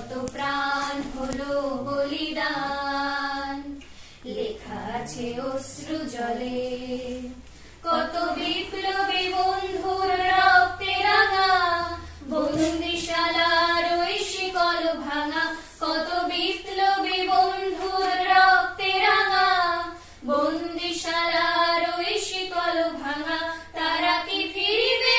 কত প্রাণ হলো বলিদান, লেখা আছে অশ্রু জলে। কত বিপ্লবী বন্ধুর রক্তে রাঙা, বন্দিশালার ওই শিকল ভাঙা। কত বিপ্লবী বন্ধুর রক্তে রাঙা, বন্দিশালার ওই শিকল ভাঙা। তারা কি ফিরবে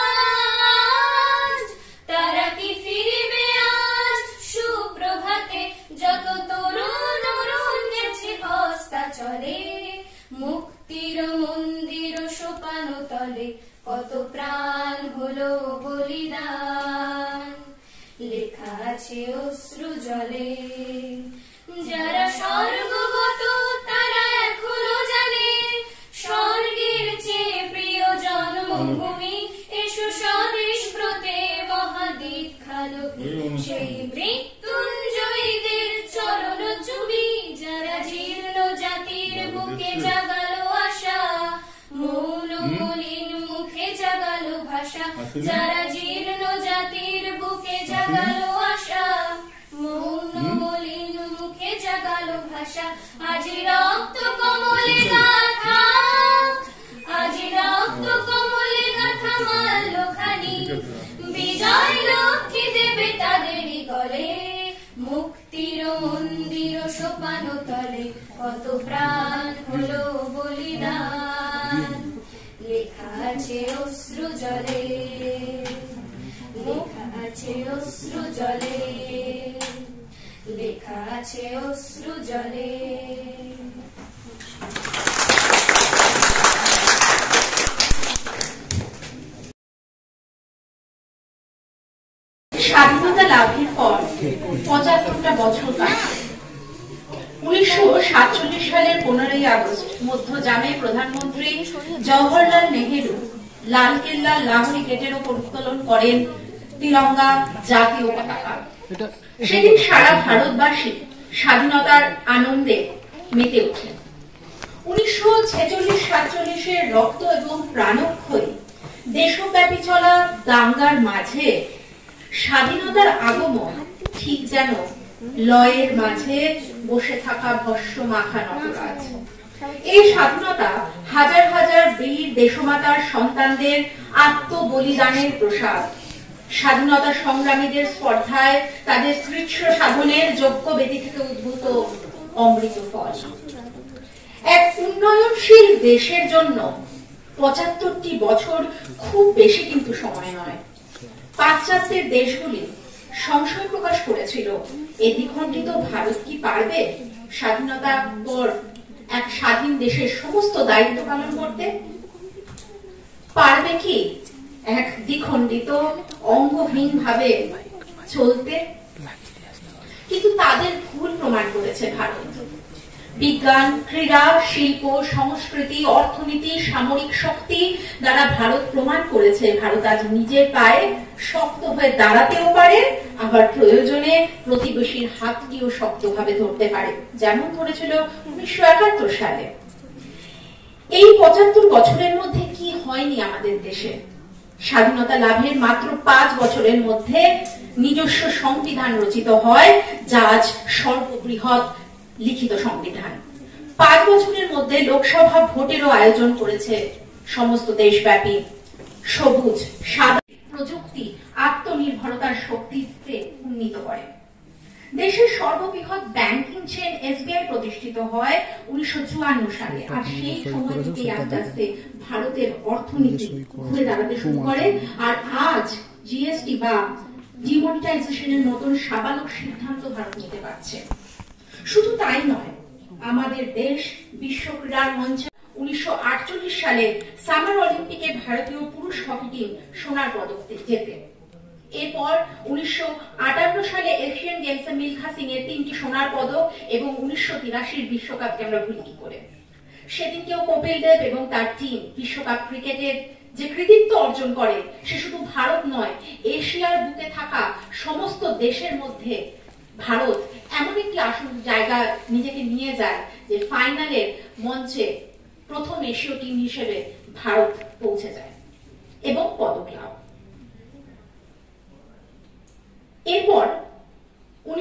আজ, তারা কি ফিরবে আজ সুপ্রভাতে? যত তরুণ অরুণ গেছে হস্তা চলে, মুক্তির মন্দির সোপানো তলে। কত প্রাণ হলো বলিদান, লেখা আছে অশ্রু জলে। যারা স্বর্গগত তারা এখনো জানে, স্বর্গের চেয়ে প্রিয় জন্মভূমি। এসো স্বদেশ ব্রতে মহাদীক্ষালোকে, সেই মৃত্যুঞ্জয়ীদের চরণ চুবি। যারা জীর্ণ জাতির বুকে জাগালো আশা, মৌন মলিন মুখে জাগালো ভাষা। যারা জীর্ণ জাতির বুকে জাগালো আশা, মৌন মলিন মুখে জাগালো ভাষা। আজি রক্ত কমলে গাথা, আজি রক্ত কমলে গাথা মাল্যখানি। বিজয় লক্ষ্মী দেবে তাদেরই গলে, মুক্তির মন্দির সোপানো তলে। কত প্রাণ হলো বলিদান, লেখা আছে অশ্রু জলে, লেখা আছে অশ্রু জলে, লেখা আছে অশ্রু জলে। স্বাধীনতা লাভের পর ৭৫টা বছর কাটে। ১৯৪৭ সালের ১৫ই আগস্ট মধ্যজামে প্রধানমন্ত্রী জওহরলাল নেহেরু লালকেল্লা লাহোরি গেটের উপর উত্তোলন করেন তিরঙ্গা জাতীয় পতাকা। সেদিন সারা ভারতবাসী স্বাধীনতার আনন্দে মেতে ওঠেন। ১৯৪৬-৪৭-এর রক্ত এবং প্রাণক্ষয়ী দেশব্যাপী চলা দাঙ্গার মাঝে স্বাধীনতার আগমন ঠিক যেন লয়ের মাঝে বসে থাকা ভস্ম মাখা নটরাজ। এই স্বাধীনতা হাজার হাজার বীর দেশমাতার সন্তানদের আত্মবলিদানের প্রসাদ। স্বাধীনতা সংগ্রামীদের স্পর্ধায় তাদের কৃচ্ছ সাধনের যোগ্য বেদি থেকে উদ্ভূত অমৃত ফল। এক উন্নয়নশীল দেশের জন্য ৭৫টি বছর খুব বেশি কিন্তু সময় নয়। পাশ্চাত্যের দেশগুলি সংশয় প্রকাশ করেছিল, এ দ্বিখণ্ডিত ভারত কি পারবে স্বাধীনতার পর এক স্বাধীন দেশের সমস্ত দায়িত্ব পালন করতে? পারবে কি এক দ্বিখণ্ডিত অঙ্গহীন ভাবে চলতে? কিন্তু তাদের ভুল প্রমাণ করেছে ভারত। বিজ্ঞান, ক্রীড়া, শিল্প, সংস্কৃতি, অর্থনীতি, সামরিক শক্তি দ্বারা ভারত প্রমাণ করেছে ভারত আজ নিজের পায়ে শক্ত হয়ে দাঁড়াতেও পারে, আবার প্রয়োজনে প্রতিবেশীর হাতটিও শক্তভাবে ধরতে পারে, যেমন ধরেছিল ১৯৭১ সালে। এই ৭৫ বছরের মধ্যে কি হয়নি আমাদের দেশে? স্বাধীনতা লাভের মাত্র ৫ বছরের মধ্যে নিজস্ব সংবিধান রচিত হয়, যা আজ সর্ববৃহৎ লিখিত সংবিধান। ৫ বছরের মধ্যে লোকসভা ভোটেরও আয়োজন করেছে সমস্ত দেশব্যাপী। সবুজ, সাদা প্রযুক্তি আত্মনির্ভরতার শক্তিতে উন্নীত করে। দেশের সর্ববৃহৎ ব্যাংকিং চেইন এসবিআই প্রতিষ্ঠিত হয় ১৯৫৪ সালে। আর সেই সময় থেকে আস্তে আস্তে ভারতের অর্থনীতি ঘুরে দাঁড়াতে শুরু করে। আর আজ জিএসটি বা ডিমনিটাইজেশনের মতন সাবালক সিদ্ধান্ত ভারত নিতে পারছে। শুধু তাই নয়, আমাদের দেশ বিশ্ব ক্রীড়ার মঞ্চে ১৯৪৮ সালে সামার অলিম্পিকে ভারতীয় পুরুষ হকি টিম সোনার পদক জেতে। এরপর ১৯৫৮ সালে এশিয়ান গেমসে মিলখা সিং এর ৩টি সোনার পদক এবং ১৯৮৩ বিশ্বকাপকে আমরা ভুলি কি করে। সেদিনকেও কপিল দেব এবং তার টিম বিশ্বকাপ ক্রিকেটের যে কৃতিত্ব অর্জন করে, সে শুধু ভারত নয়, এশিয়ার বুকে থাকা সমস্ত দেশের মধ্যে ভারত এমন একটি আসল জায়গা নিজেকে নিয়ে যায় যে ফাইনালের মঞ্চে প্রথম এশীয় টিম হিসেবে ভারত পৌঁছে যায় এবং পদক লাভ। এরপর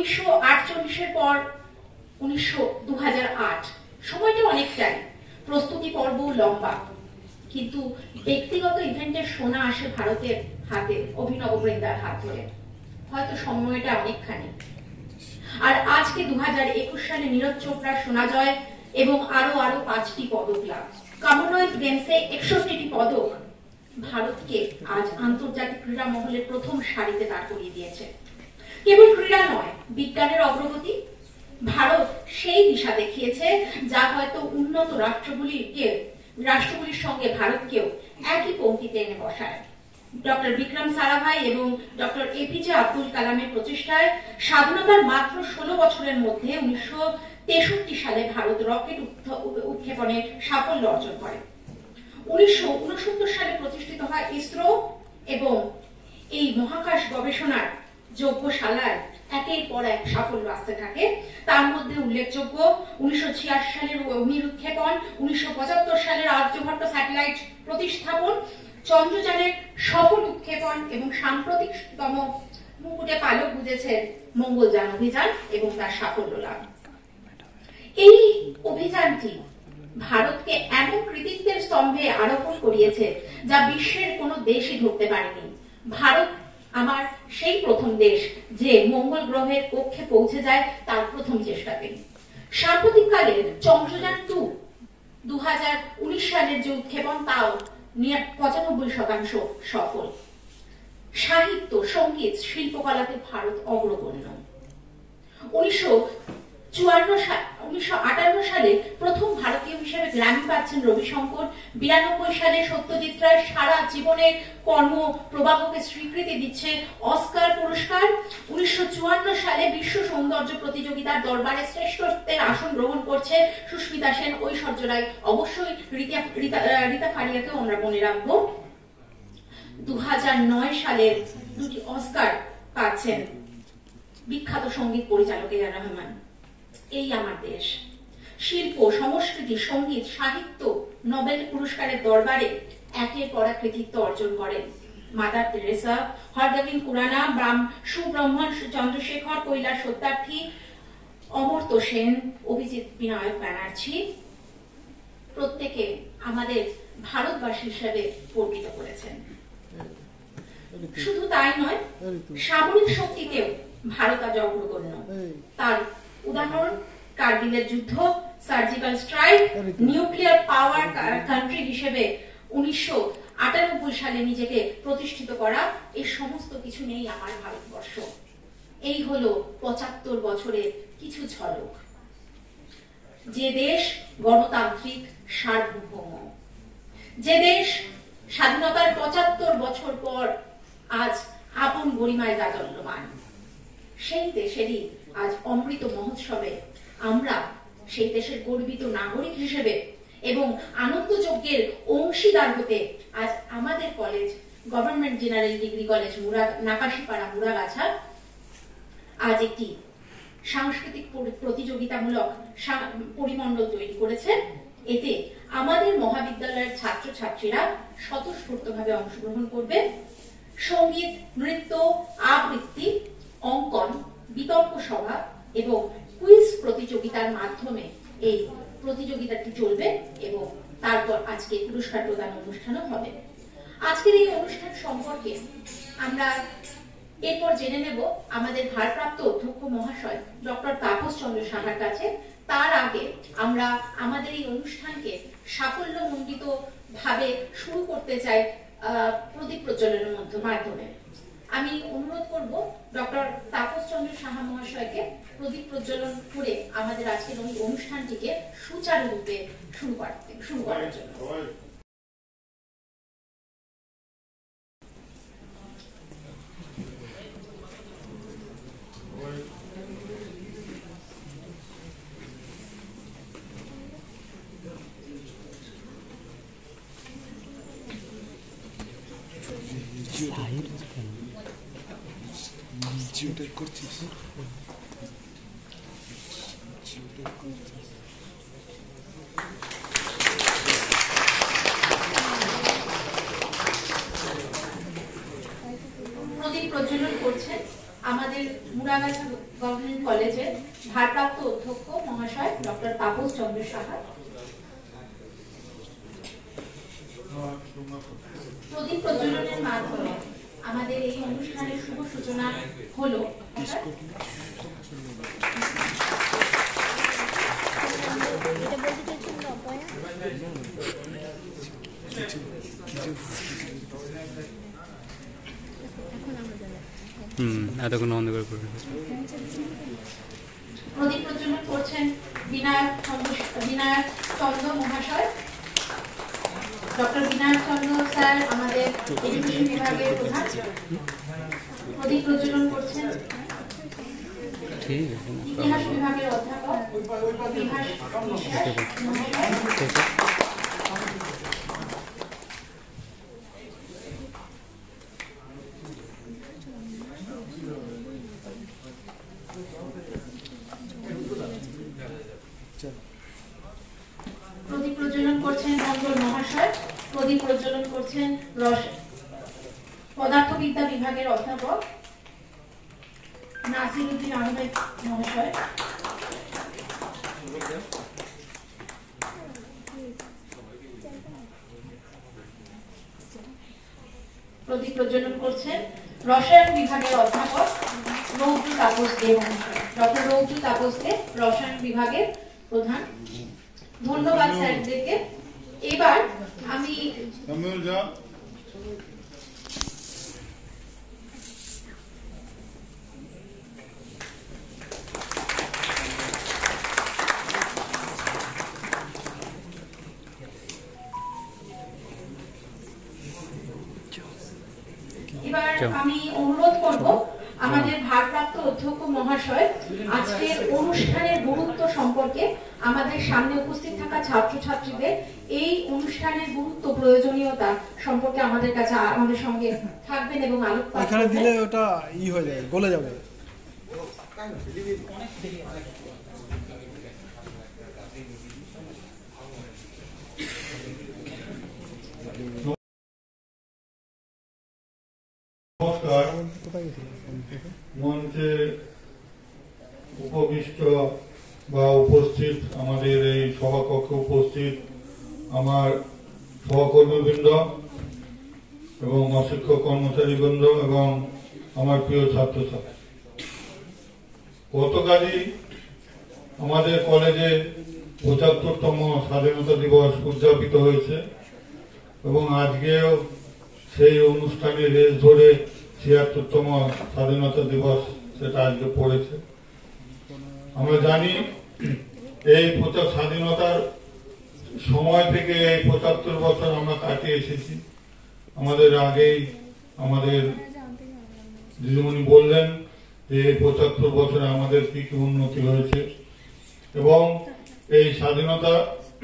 ব্যক্তিগত ইভেন্টের সোনা আসে ভারতের হাতে অভিনব বৃন্দার হাত ধরে। হয়তো সময়টা অনেকখানি। আর আজকে 2021 সালে নীরজ চোপড়ার সোনা জয় এবং আরো 5টি পদক লাভ, কমনওয়েলথ গেমসে 61টি পদক ভারতকে আজ আন্তর্জাতিক ক্রীড়া মহলে প্রথম সারিতে দাঁড় করিয়ে দিয়েছে। কেবল ক্রীড়া নয়, বিজ্ঞানের অগ্রগতি ভারত সেই দিশা দেখিয়েছে যা হয়তো উন্নত রাষ্ট্রগুলির সঙ্গে ভারতকেও একই পংক্তিতে এনে বসায়। ডক্টর বিক্রম সারাভাই এবং ডক্টর এপিজে আব্দুল কালামের প্রচেষ্টায় স্বাধীনতার মাত্র 16 বছরের মধ্যে 1963 সালে ভারত রকেট উৎক্ষেপণে সাফল্য অর্জন করে। 1969 সালে প্রতিষ্ঠিত হয় ইসরো এবং এই মহাকাশ গবেষণার যজ্ঞশালায় একের পর এক সাফল্য আসতে থাকে। তার মধ্যে উল্লেখযোগ্য 1986 সালের অগ্নির উৎক্ষেপণ, 1975 সালের আর্যভট্ট স্যাটেলাইট প্রতিস্থাপন, চন্দ্রযানের সফল উৎক্ষেপণ এবং সাম্প্রতিকতম মুকুটে পালক বুঝেছে মঙ্গলযান অভিযান এবং তার সাফল্য লাভ। এই অভিযানটি ভারতকে এমন কৃতিত্বের স্তম্ভে আরোহণ করিয়েছে যা বিশ্বের কোনো দেশই ধরতে পারেনি। ভারত আমার সেই প্রথম দেশ যে মঙ্গল গ্রহের কক্ষে পৌঁছে যায় তার প্রথম চেষ্টাতে। সাম্প্রতিককালে চন্দ্রযান 2 2019 সালের যে উৎক্ষেপণ তাও 95% সফল। সাহিত্য, সঙ্গীত, শিল্পকলাতে ভারত অগ্রগণ্য। 1958 সালে প্রথম ভারতীয় হিসেবে গ্র্যামি পাচ্ছেন রবিশঙ্কর। 92 সালে সত্যজিৎ রায় সারা জীবনের কর্ম প্রবাহকে স্বীকৃতি দিচ্ছে অস্কার পুরস্কার। 1954 সালে বিশ্ব সৌন্দর্য প্রতিযোগিতার দরবারে শ্রেষ্ঠত্বের আসন গ্রহণ করছে সুস্মিতা সেন, ঐশ্বর্য রায়, অবশ্যই রীতা ফারিয়াকেও আমরা মনে রাখবো। 2009 সালের 2টি অস্কার পাচ্ছেন বিখ্যাত সঙ্গীত পরিচালক এ আর রহমান। এই আমার দেশ। শিল্প, সংস্কৃতি, সঙ্গীত, সাহিত্য নোবেল পুরস্কারের দরবারে একের পর এক কৃতিত্ব অর্জন করেন মাদার তেরেসা, হরগোবিন্দ খুরানা, সুব্রহ্মণ্য চন্দ্রশেখর, কৈলাস সত্যার্থী, অমর্ত্য সেন, অভিজিৎ বিনায়ক ব্যানার্জি প্রত্যেকে আমাদের ভারতবাসী হিসেবে পরিচিত করেছেন। শুধু তাই নয়, সামরিক শক্তিতেও ভারত আজ অগ্রগণ্য। তার উদাহরণ কার্গিলের যুদ্ধ, surgical strike, nuclear power country হিসেবে 1998 সালে নিজেকে প্রতিষ্ঠিত করা, এই সমস্ত কিছু নেই আমার ভারতবর্ষ। এই হলো 75 বছরের কিছু ঝলক। যে দেশ গণতান্ত্রিক সার্বভৌম, যে দেশ স্বাধীনতার 75 বছর পর আজ আপন গরিমায় জাজ্বল্যমান, সেই দেশেরই আজ অমৃত মহোৎসবে আমরা সেই দেশের গর্বিত নাগরিক হিসেবে এবং আনন্দযজ্ঞের অংশীদার হতে আজ আমাদের college, government general degree college Nakashipara Muragachha আজ একটি সাংস্কৃতিক প্রতিযোগিতামূলক পরিমণ্ডল তৈরি করেছে। এতে আমাদের মহাবিদ্যালয়ের ছাত্রছাত্রীরা স্বতঃস্ফূর্তভাবে অংশগ্রহণ করবে। সঙ্গীত, নৃত্য, আবৃত্তি, অঙ্কন, বিতর্ক সভা এবং কুইজ প্রতিযোগিতার মাধ্যমে এই প্রতিযোগিতাটি চলবে এবং তারপর আজকে পুরস্কার প্রদান অনুষ্ঠানও হবে। আজকের এই অনুষ্ঠান সম্পর্কে আমরা এরপর জেনে নেব আমাদের ভারপ্রাপ্ত অধ্যক্ষ মহাশয় ডক্টর তাপস চন্দ্র সাহার কাছে। তার আগে আমরা আমাদের এই অনুষ্ঠানকে সাফল্যমণ্ডিত ভাবে শুরু করতে চাই প্রদীপ প্রজ্বলনের মাধ্যমে। আমি অনুরোধ করব ডক্টর তাপস চন্দ্র সাহা মহাশয়কে প্রদীপ প্রজ্বলন করে আমাদের আজকের অনুষ্ঠানটিকে সুচারুরূপে শুরু করার জন্য। প্রদীপ প্রজ্বলন করছেন আমাদের মুরাগাছা গভর্নমেন্ট কলেজের ভারপ্রাপ্ত অধ্যক্ষ মহাশয় ডক্টর তাপস চন্দ্র সাহা। প্রদীপ প্রজ্বলনের মাধ্যমে আমাদের এই অনুষ্ঠানের শুভ সূচনা হলো। এতক্ষণ বন্ধ করে প্রদীপ প্রজ্বলন করছেন বিনায়ক চন্দ্র মহাশয়। ডক্টর বিনায়ক চন্দ্র স্যার আমাদের এডুকেশন বিভাগের প্রধান। প্রদীপ প্রজ্বলন করছেন ইতিহাস বিভাগের অধ্যাপক বিভাস মহাশয়। প্রদীপ প্রজ্বলন করছেন মন্ডল মহাশয়। প্রদীপ প্রজ্বলন করছেন পদার্থবিদ্যা বিভাগের অধ্যাপক নাসিরউদ্দিন আহমেদ মহাশয়। প্রদীপ প্রজ্বলন করছেন রসায়ন বিভাগের অধ্যাপক রৌদ্র তাপস দে মহাশয়। ডক্টর রৌদ্র তাপস দে রসায়ন বিভাগের প্রধান। ধন্যবাদ স্যারদেরকে। এবার আমি অনুরোধ করব আমাদের ভারপ্রাপ্ত অধ্যক্ষ মহাশয় আজকের অনুষ্ঠানের গুরুত্ব সম্পর্কে আমাদের সামনে উপস্থিত থাকা ছাত্রছাত্রীদের এই অনুষ্ঠানের গুরুত্ব প্রয়োজনীয়তা সম্পর্কে আমাদের কাছে আমাদের সঙ্গে থাকবেন এবং আলোকপাত করবেন। এখানে দিলে ওটা হয়ে যাবে, গলে যাবে। নমস্কার। মঞ্চে উপবিষ্ট বা উপস্থিত আমাদের এই সভাকক্ষে উপস্থিত আমার সহকর্মীবৃন্দ এবং অশিক্ষক কর্মচারীবৃন্দ এবং আমার প্রিয় ছাত্রছাত্রী, গতকালই আমাদের কলেজে ৭৫তম স্বাধীনতা দিবস উদযাপিত হয়েছে এবং আজকেও সেই অনুষ্ঠানে রেস ধরে ৭৬তম স্বাধীনতা দিবস সেটা আজকে পড়েছে। আমরা জানি এই স্বাধীনতার সময় থেকে এই ৭৫ বছর আমরা কাটিয়ে এসেছি। আমাদের আগেই আমাদের দিদিমণি বললেন যে এই ৭৫ বছরে আমাদের কি কি উন্নতি হয়েছে এবং এই স্বাধীনতা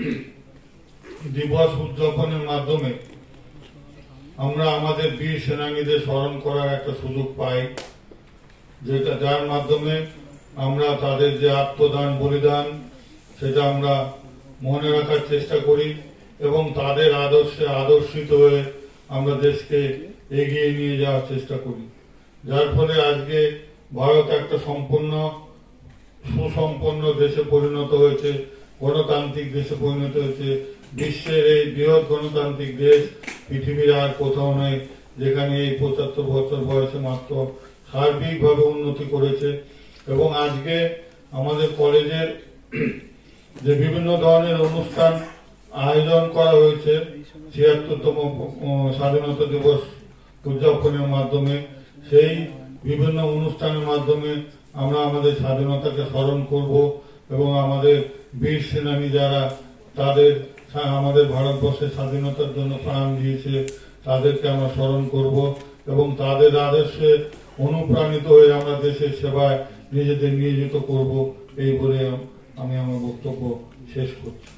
দিবস উদযাপনের মাধ্যমে আমরা আমাদের বীর সেনানীদের স্মরণ করার একটা সুযোগ পাই, যার মাধ্যমে আমরা তাদের যে আত্মদান বলিদান সেটা আমরা মনে রাখার চেষ্টা করি এবং তাদের আদর্শে আদর্শিত হয়ে আমরা দেশকে এগিয়ে নিয়ে যাওয়ার চেষ্টা করি, যার ফলে আজকে ভারত একটা সুসম্পন্ন দেশে পরিণত হয়েছে, গণতান্ত্রিক দেশে পরিণত হয়েছে। বিশ্বের এই বৃহৎ গণতান্ত্রিক দেশ পৃথিবীর আর কোথাও নেই যেখানে এই ৭৫ বছর বয়সে মাত্র সার্বিকভাবে উন্নতি করেছে। এবং আজকে আমাদের কলেজের যে বিভিন্ন ধরনের অনুষ্ঠান আয়োজন করা হয়েছে ৭৬তম স্বাধীনতা দিবস উদযাপনের মাধ্যমে, সেই বিভিন্ন অনুষ্ঠানের মাধ্যমে আমরা আমাদের স্বাধীনতাকে স্মরণ করব এবং আমাদের বীর সেনানী যারা আমাদের ভারতবর্ষের স্বাধীনতার জন্য প্রাণ দিয়েছে তাদেরকে আমরা স্মরণ করব এবং তাদের আদর্শে অনুপ্রাণিত হয়ে আমরা দেশের সেবায় নিজেদের নিয়োজিত করব, এই বলে আমি আমার বক্তব্য শেষ করছি।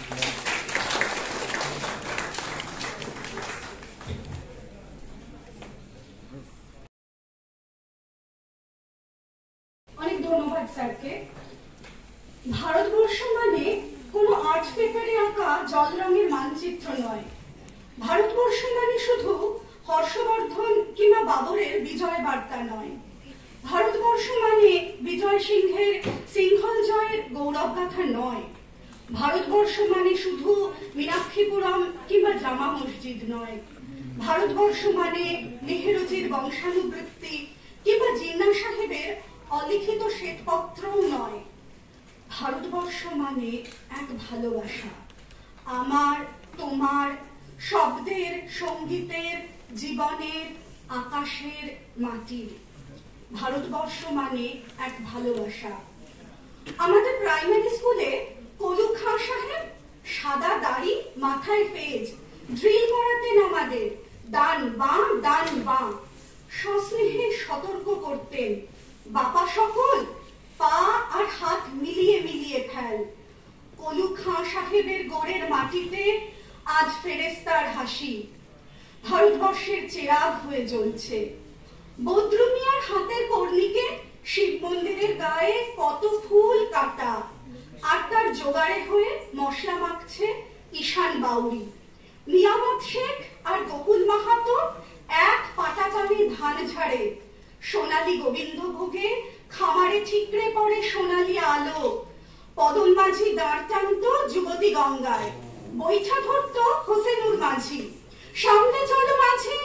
অনেক ধন্যবাদ স্যারকে। ভারতবর্ষ মানে কোনো আর্ট পেপারে আঁকা জল রঙের মানচিত্র নয়। ভারতবর্ষ মানে শুধু হর্ষবর্ধন কিংবা বাবরের বিজয় বার্তা নয়। ভারতবর্ষ মানে বিজয় সিংহের সিংহল জয়ের গৌরব গাথা নয়। ভারতবর্ষ মানে শুধু মীনাক্ষীপুরম কিংবা জামা মসজিদ নয়। ভারতবর্ষ মানে নেহেরুজির বংশানুবৃত্তি কিংবা জিন্না সাহেবের অলিখিত শ্বেতপত্রও নয়। ভারতবর্ষ মানে এক ভালোবাসা, আমার, তোমার, শব্দের, সঙ্গীতের, জীবনের, আকাশের, মাটির। ভারতবর্ষ মানে এক ভালোবাসা। আমাদের প্রাইমারি স্কুলে কলু খাঁ সাহেব সাদা দাড়ি, মাথায় ফেজ, ড্রিল করাতেন আমাদের, ডান বাঁ ডান বাঁ। সস্নেহে সতর্ক করতেন, বাপা সকল পা আর হাত মিলিয়ে মিলিয়ে ফেল। কলু খাঁ সাহেবের গোড়ের মাটিতে আজ ফেরেস্তার হাসি, ভারতবর্ষের চেরাগ হয়ে জ্বলছে। বদরু মিয়ার হাতের কর্ণিকে শিব মন্দিরের গায়ে কত ফুল কাটা, আর তার জোগাড়ে হয়ে মশলা মাখছে ঈশান বাউরি। নিয়ামত শেখ আর গোকুল মাহাতো এক পাটাপানি ধান ঝাড়ে, সোনালী গোবিন্দভোগে খামারে ঠিকরে পড়ে সোনালী আলো। পদন মাঝি দাঁড় টানত যুবতী গঙ্গায়, বৈঠা ধরত হোসেনুর মাঝি। সামনে চলো মাঝি,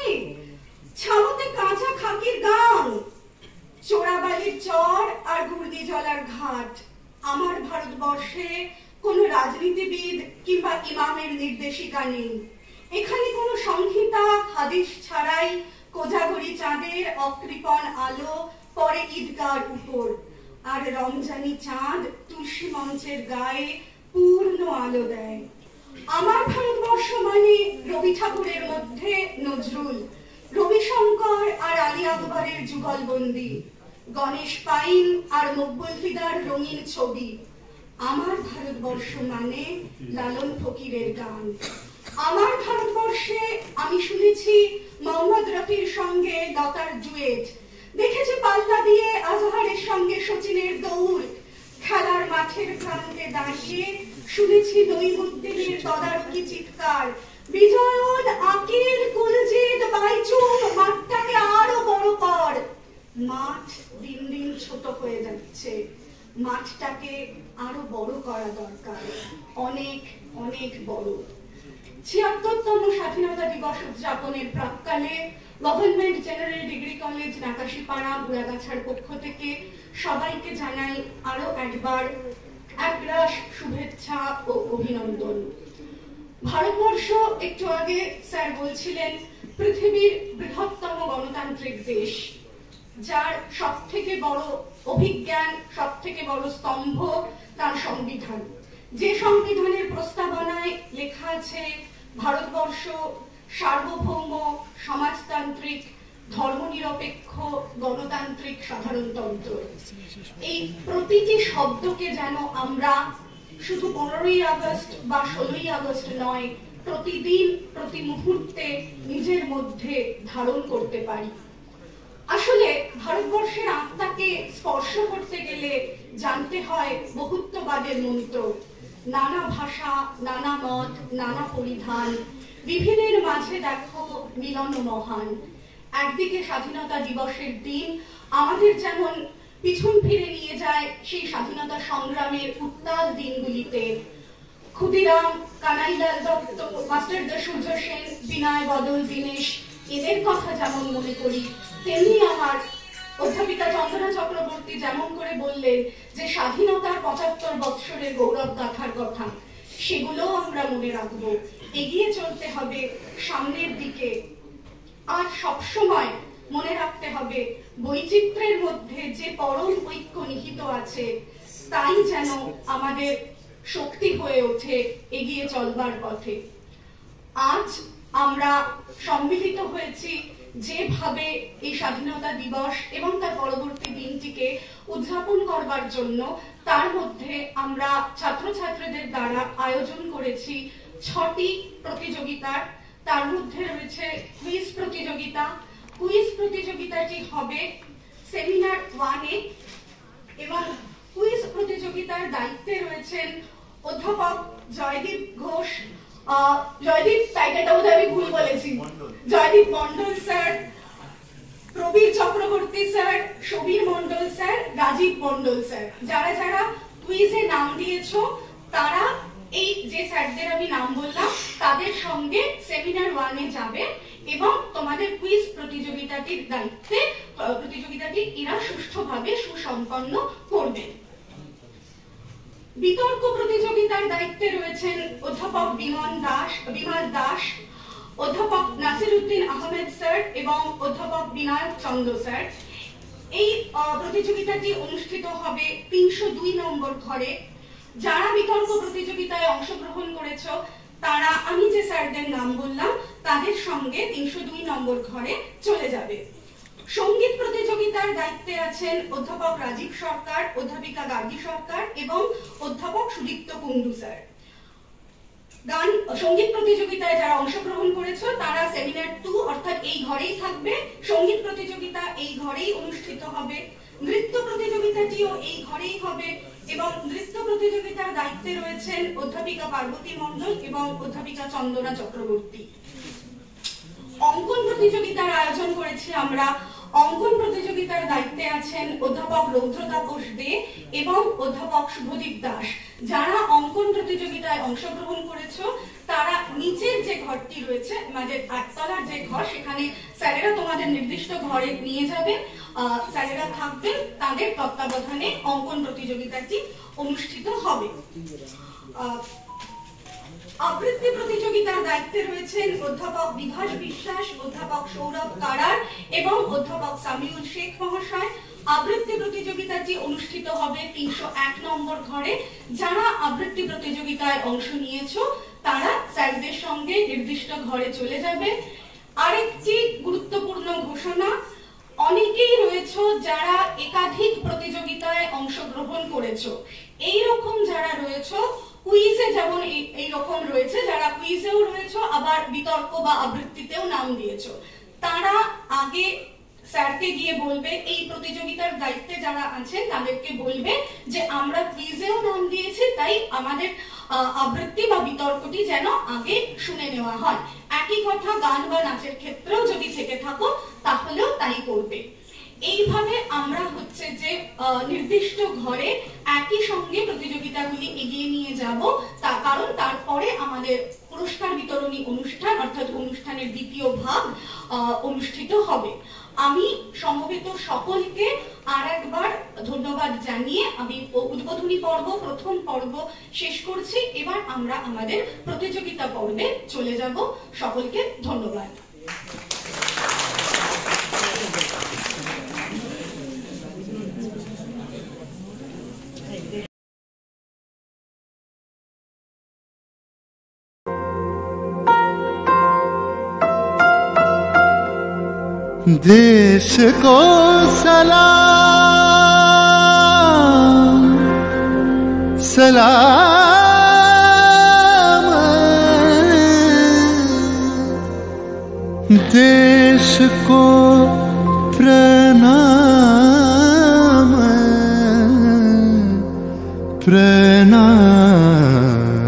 ছাউতে কাঁচা খাকির গান, চোরাবালির চর আর গুর্দি জলার ঘাট। আমার ভারতবর্ষে কোনো রাজনীতিবিদ কিংবা ইমামের নির্দেশিকা নেই। এখানে কোনো সংহিতা হাদিস ছাড়াই কোজাগরি চাঁদের অকৃপণ আলো পরে ঈদগার উপর, আর রমজানি চাঁদ তুলসী মঞ্চের গায়ে পূর্ণ আলো দেয়। আমার ভারতবর্ষ মানে রবি ঠাকুরের মধ্যে নজরুল, রবিশঙ্কর আর আলী আকবরের যুগলবন্দি, গণেশ পাইন আর মকবুল ফিদার রঙিন ছবি। আমার ভারতবর্ষ মানে লালন ফকিরের গান। আমার ভারতবর্ষে আমি শুনেছি মোহাম্মদ রফির সঙ্গে লতার ডুয়েট, দেখেছি পাল্লা দিয়ে আজহারের সঙ্গে সচিনের দৌড়, খেলার মাঠের প্রান্তে দাঁড়িয়ে শুনেছি নঈমুদ্দিনের তদারকি চিৎকার, বিজয়ন আকিল কুলজিৎ বাইচুন মাঠটাকে আরো বড় কর। মাঠ দিন দিন ছোট হয়ে যাচ্ছে, মাঠটাকে আরো বড় করা দরকার, অনেক অনেক বড়। ৭৬তম স্বাধীনতা দিবস উদযাপনের প্রাক্কালে government general degree college Nakashipara বুড়াগাছার পক্ষ থেকে সবাইকে জানাই আরো একবার একরাশ শুভেচ্ছা ও অভিনন্দন। ভারতবর্ষ একটু আগে স্যার বলছিলেন পৃথিবীর বৃহত্তম গণতান্ত্রিক দেশ, যার সব থেকে বড় অভিজ্ঞান, সব থেকে বড় স্তম্ভ তার সংবিধান। যে সংবিধানের প্রস্তাবনায় লেখা আছে ভারতবর্ষ সার্বভৌম সমাজতান্ত্রিক ধর্মনিরপেক্ষ গণতান্ত্রিক সাধারণতন্ত্র। এই প্রতিটি শব্দকে যেন আমরা শুধু 15ই আগস্ট বা 16ই আগস্ট নয়, প্রতিদিন প্রতি মুহূর্তে নিজের মধ্যে ধারণ করতে পারি। আসলে ভারতবর্ষের আত্মাকে স্পর্শ করতে গেলে জানতে হয় বহুত্ববাদের মন্ত্র। নানা ভাষা, নানা মত, নানা পরিধান, বিভিন্নের মাঝে দেখো মিলন মহান। একদিকে স্বাধীনতা দিবসের দিন আমাদের যেমন পিছন ফিরে নিয়ে যায় সেই স্বাধীনতা সংগ্রামের উত্তাল দিনগুলিতে। ক্ষুদিরাম, কানাইলাল দত্ত, মাস্টার দা সূর্য সেন, বিনয় বদল, দীনেশ, এদের কথা যেমন মনে করি, তেমনি আমার অধ্যাপিকা চন্দনা চক্রবর্তী যেমন করে বললেন যে স্বাধীনতার ৭৫ বৎসরের গৌরব গাথার কথা, সেগুলো আমরা মনে রাখবো। এগিয়ে চলতে হবে সামনের দিকে, আর সবসময় মনে রাখতে হবে বৈচিত্র্যের মধ্যে যে পরম ঐক্য নিহিত আছে, তাই যেন আমাদের শক্তি হয়ে ওঠে এগিয়ে চলবার পথে। আজ আমরা সম্মিলিত হয়েছি যেভাবে এই স্বাধীনতা দিবস এবং তার পরবর্তী দিনটিকে উদযাপন করবার জন্য, তার মধ্যে আমরা ছাত্রছাত্রীদের দ্বারা আয়োজন করেছি ৬টি প্রতিযোগিতার। তার মধ্যে রয়েছে কুইজ প্রতিযোগিতা। কুইজ প্রতিযোগিতাটি হবে সেমিনার 1-এ এবং কুইজ প্রতিযোগিতার দায়িত্বে রয়েছেন অধ্যাপক জয়দীপ ঘোষ, জয়দীপ টাইটেলটা বোধহয় আমি ভুল বলেছি, Joydeep Mondal sir, Prabir Chakraborty sir, Samir Mondal sir, Rajib Mondal sir. যারা যারা কুইজে নাম দিয়েছো তারা এই যে স্যারদের আমি নাম বললাম তাদের সঙ্গে সেমিনার 1-এ যাবে এবং তোমাদের কুইজ প্রতিযোগিতাটির দায়িত্বে প্রতিযোগিতাটি এরা সুষ্ঠুভাবে সুসম্পন্ন করবেন। বিতর্ক প্রতিযোগিতার দায়িত্বে রয়েছেন অধ্যাপক বিমল দাস, অধ্যাপক নাসিরউদ্দিন আহমেদ স্যার এবং অধ্যাপক বিনায়ক চন্দ্র স্যার। এই প্রতিযোগিতাটি অনুষ্ঠিত হবে 302 নম্বর ঘরে। যারা বিতর্ক প্রতিযোগিতায় অংশগ্রহণ করেছো তারা আমি যে স্যারদের নাম বললাম তাদের সঙ্গে 302 নম্বর ঘরে চলে যাবে। সঙ্গীত প্রতিযোগিতার দায়িত্বে আছেন অধ্যাপক রাজীব সরকার, অধ্যাপিকা গার্গী সরকার এবং অধ্যাপক সুদীপ্ত কুন্ডু স্যার। সঙ্গীত প্রতিযোগিতায় যারা অংশগ্রহণ করেছো তারা সেমিনার 2 অর্থাৎ এই ঘরেই থাকবে। সঙ্গীত প্রতিযোগিতা এই ঘরেই অনুষ্ঠিত হবে। নৃত্য প্রতিযোগিতাটিও এই ঘরেই হবে এবং নৃত্য প্রতিযোগিতার দায়িত্বে রয়েছেন অধ্যাপিকা পার্বতী মণ্ডল এবং অধ্যাপিকা চন্দনা চক্রবর্তী। অঙ্কন প্রতিযোগিতার আয়োজন করেছি আমরা। অঙ্কন প্রতিযোগিতার দায়িত্বে আছেন অধ্যাপক রৌদ্র তাপস দে এবং অধ্যাপক শুভদীপ দাস। যারা অঙ্কন প্রতিযোগিতায় অংশগ্রহণ করেছো তারা নিচের যে ঘরটি রয়েছে আমাদের 8তলার যে ঘর সেখানে স্যারেরা তোমাদের নির্দিষ্ট ঘরে নিয়ে যাবে। স্যারেরা থাকবেন, তাদের তত্ত্বাবধানে অঙ্কন প্রতিযোগিতাটি অনুষ্ঠিত হবে। আবৃত্তি প্রতিযোগিতার দায়িত্বে রয়েছেন অধ্যাপক বিভাস বিশ্বাস, অধ্যাপক সৌরভ কারার এবং অধ্যাপক সামিউল শেখ মহাশয়। আবৃত্তি প্রতিযোগিতাটি অনুষ্ঠিত হবে 301 নম্বর ঘরে। যারা আবৃত্তি প্রতিযোগিতায় অংশ নিয়েছো তারা স্যারদের সঙ্গে নির্দিষ্ট ঘরে চলে যাবে। আরেকটি গুরুত্বপূর্ণ ঘোষণা, অনেকেই রয়েছে যারা একাধিক প্রতিযোগিতায় অংশগ্রহণ করেছো। এইরকম যারা রয়েছে কুইজে যেমন এইরকম রয়েছে, যারা কুইজেও রয়েছে আবার বিতর্ক বা আবৃত্তিতেও নাম দিয়েছো, তারা আগে স্যারকে গিয়ে বলবে, এই প্রতিযোগিতার দায়িত্বে যারা আছেন তাদেরকে বলবে যে আমরা কুইজেও নাম দিয়েছি, তাই আমাদের আবৃত্তি বা বিতর্কটি যেন আগে শুনে নেওয়া হয়। একই কথা গান বা নাচের ক্ষেত্রেও যদি থেকে থাকো তাহলেও তাই করবে। এইভাবে আমরা হচ্ছে যে নির্দিষ্ট ঘরে একই সঙ্গে প্রতিযোগিতাগুলি এগিয়ে নিয়ে যাব, তার কারণ তারপরে আমাদের পুরস্কার বিতরণী অনুষ্ঠান অর্থাৎ অনুষ্ঠানের দ্বিতীয় ভাগ অনুষ্ঠিত হবে। আমি সমবেত সকলকে আর একবার ধন্যবাদ জানিয়ে আমি উদ্বোধনী পর্ব, প্রথম পর্ব শেষ করছি। এবার আমরা আমাদের প্রতিযোগিতা পর্বে চলে যাব। সকলকে ধন্যবাদ। देश को सलाम सलाम, देश को प्रणाम प्रणाम।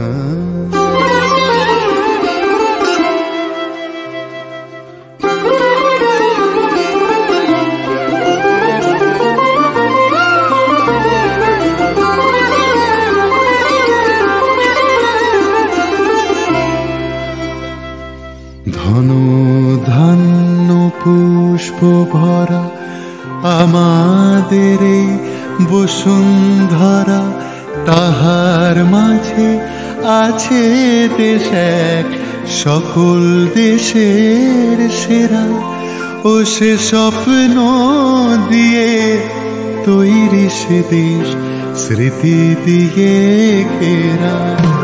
ধন্য পুষ্প ভরা আমাদের বসুন্ধরা, তাহার মাঝে আছে দেশ এক সকল দেশের সেরা। ও সে স্বপ্ন দিয়ে তৈরি সে দেশ স্মৃতি দিয়ে ঘেরা।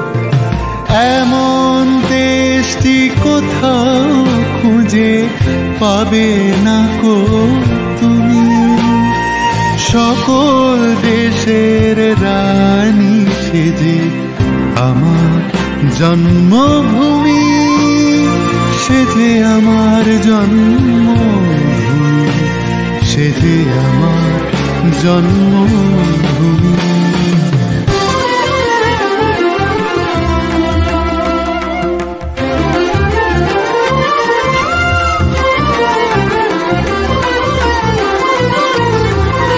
এমন দেশটি কোথাও খুঁজে পাবে না কো তুমি, সকল দেশের রানী সেজে আমার জন্মভূমি, সেজে আমার জন্মভূমি, সেজে আমার জন্মভূমি।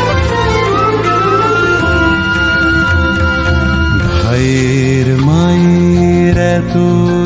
ভাইয়ের মায়ের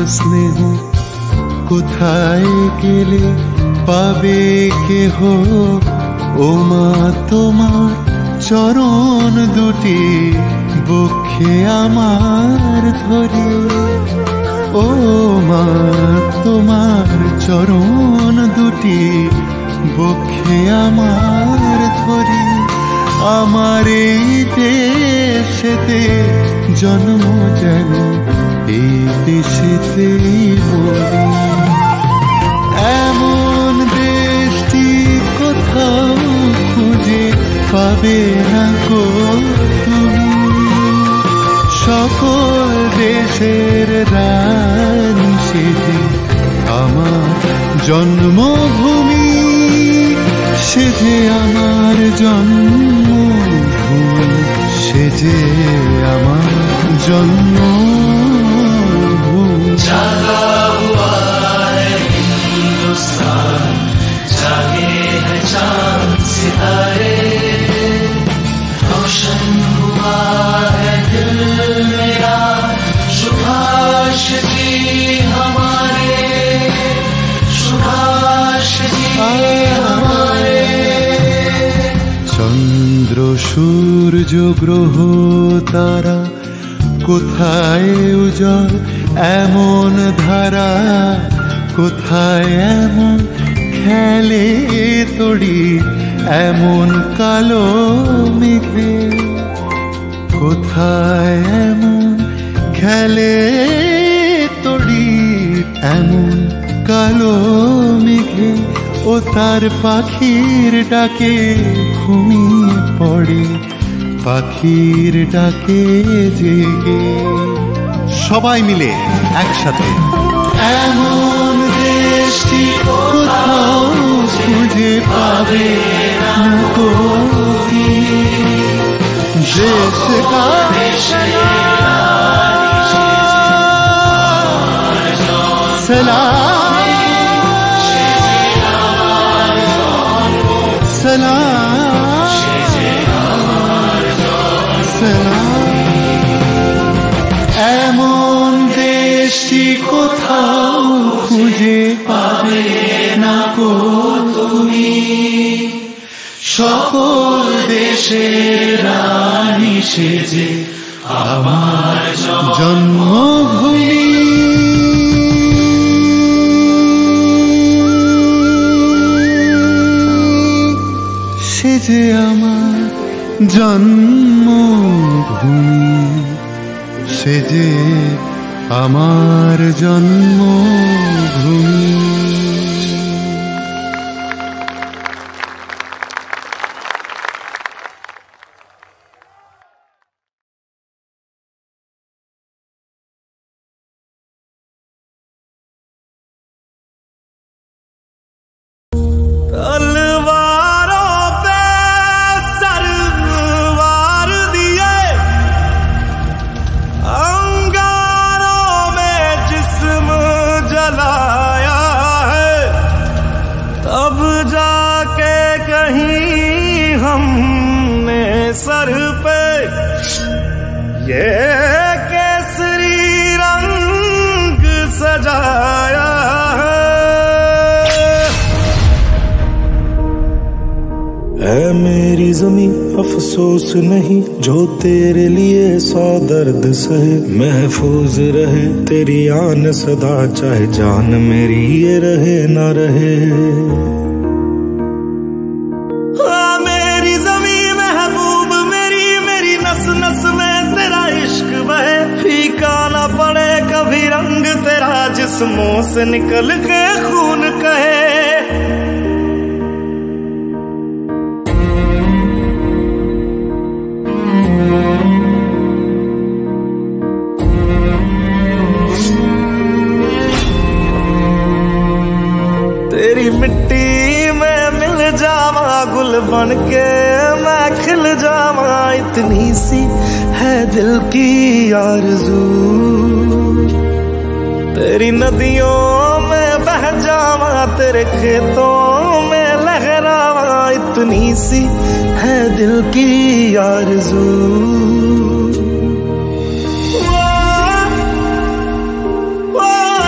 স্নেহ কোথায় গেলে পাবে কেহ ও মা তোমার চরণ দুটি বক্ষে আমার ধরে ও মা তোমার চরণ দুটি বক্ষে আমার ধরে আমার এই দেশেতে জন্ম যেন এই দেশেতেই মরি এমন দেশটি কোথাও খুঁজে পাবে না গো তুমি সকল দেশের রানী সেজে আমার জন্মভূমি সেজে আমার জন্মভূমি সেজে আমার জন্মভূমি जागा हुआ है हिंदुस्तान जागे हैं चांद सितारे रोशन हुआ है दिल मेरा सुभाष जी हमारे सुभाष जी हमारे চন্দ্র সূর্য গ্রহ তারা কোথায় উজ্জ্বল এমন ধারা কোথায় এমন খেলে তড়ি এমন কালো মেঘে কোথায় এমন খেলে তড়ি এমন কালো মেঘে ও তার পাখির ডাকে ঘুমিয়ে পড়ে পাখির ডাকে জেগে সবাই মিলে একসাথে এমন দেশটি কোথাও খুঁজে পাবে না গো দেশ का सलाम सलाम এমন দেশটি কোথাও খুঁজে পাবে না গো তুমি সকল দেশের রানী সেজে আমার জন্মভূমি সেজে আমার জন্মভূমি সেজে আমার জন্মভূমি सर पे ये केसरी रंग सजाया है मेरी ज़मीं अफसोस नहीं जो तेरे लिए 100 दर्द सहे महफूज रहे तेरी आन सदा चाहे जान मेरी ये रहे ना रहे पड़े कभी रंग तेरा जिस्मों से निकल के खून कहे तेरी मिट्टी में मिल जावा गुल बन के मैं खिल जावा इतनी सी है दिल की आरज़ू तेरी नदियों में बह जावा तेरे खेतों में लहरावा इतनी सी है दिल की आरज़ू ओ, ओ,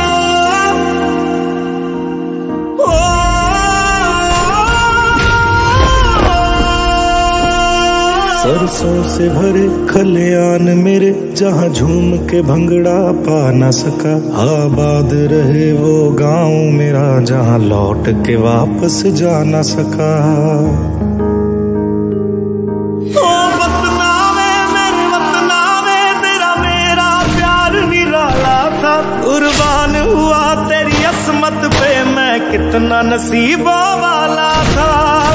सांसों से भरे खलियान मेरे, जहाँ झूम के भंगड़ा पा न सका। आबाद रहे वो गांव मेरा, जहाँ लौट के वापस जा न सका। ओ वतना मेरे वतना में तेरा मेरा प्यार निराला था। कुर्बान हुआ तेरी असमत पे मैं, कितना नसीबों वाला था।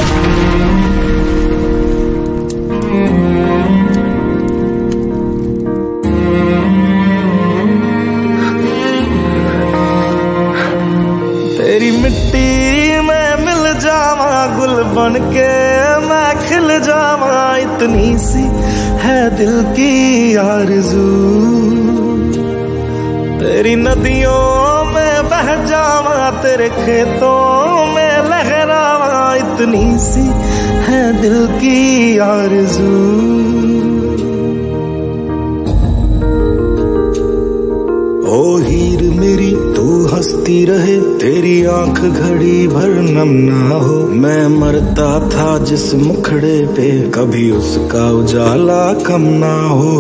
तेरी मिट्टी में मिल जावा, गुल बन के मैं खिल जावा। इतनी सी है दिल की आरज़ू, तेरी नदियों में बह जावा, तेरे खेतों में लहरावा। इतनी सी है दिल की आरज़ू। ओ हीर मेरी तू हंसती रहे, तेरी आंख घड़ी भर नम ना हो। मैं मरता था जिस मुखड़े पे, कभी उसका उजाला कम ना हो।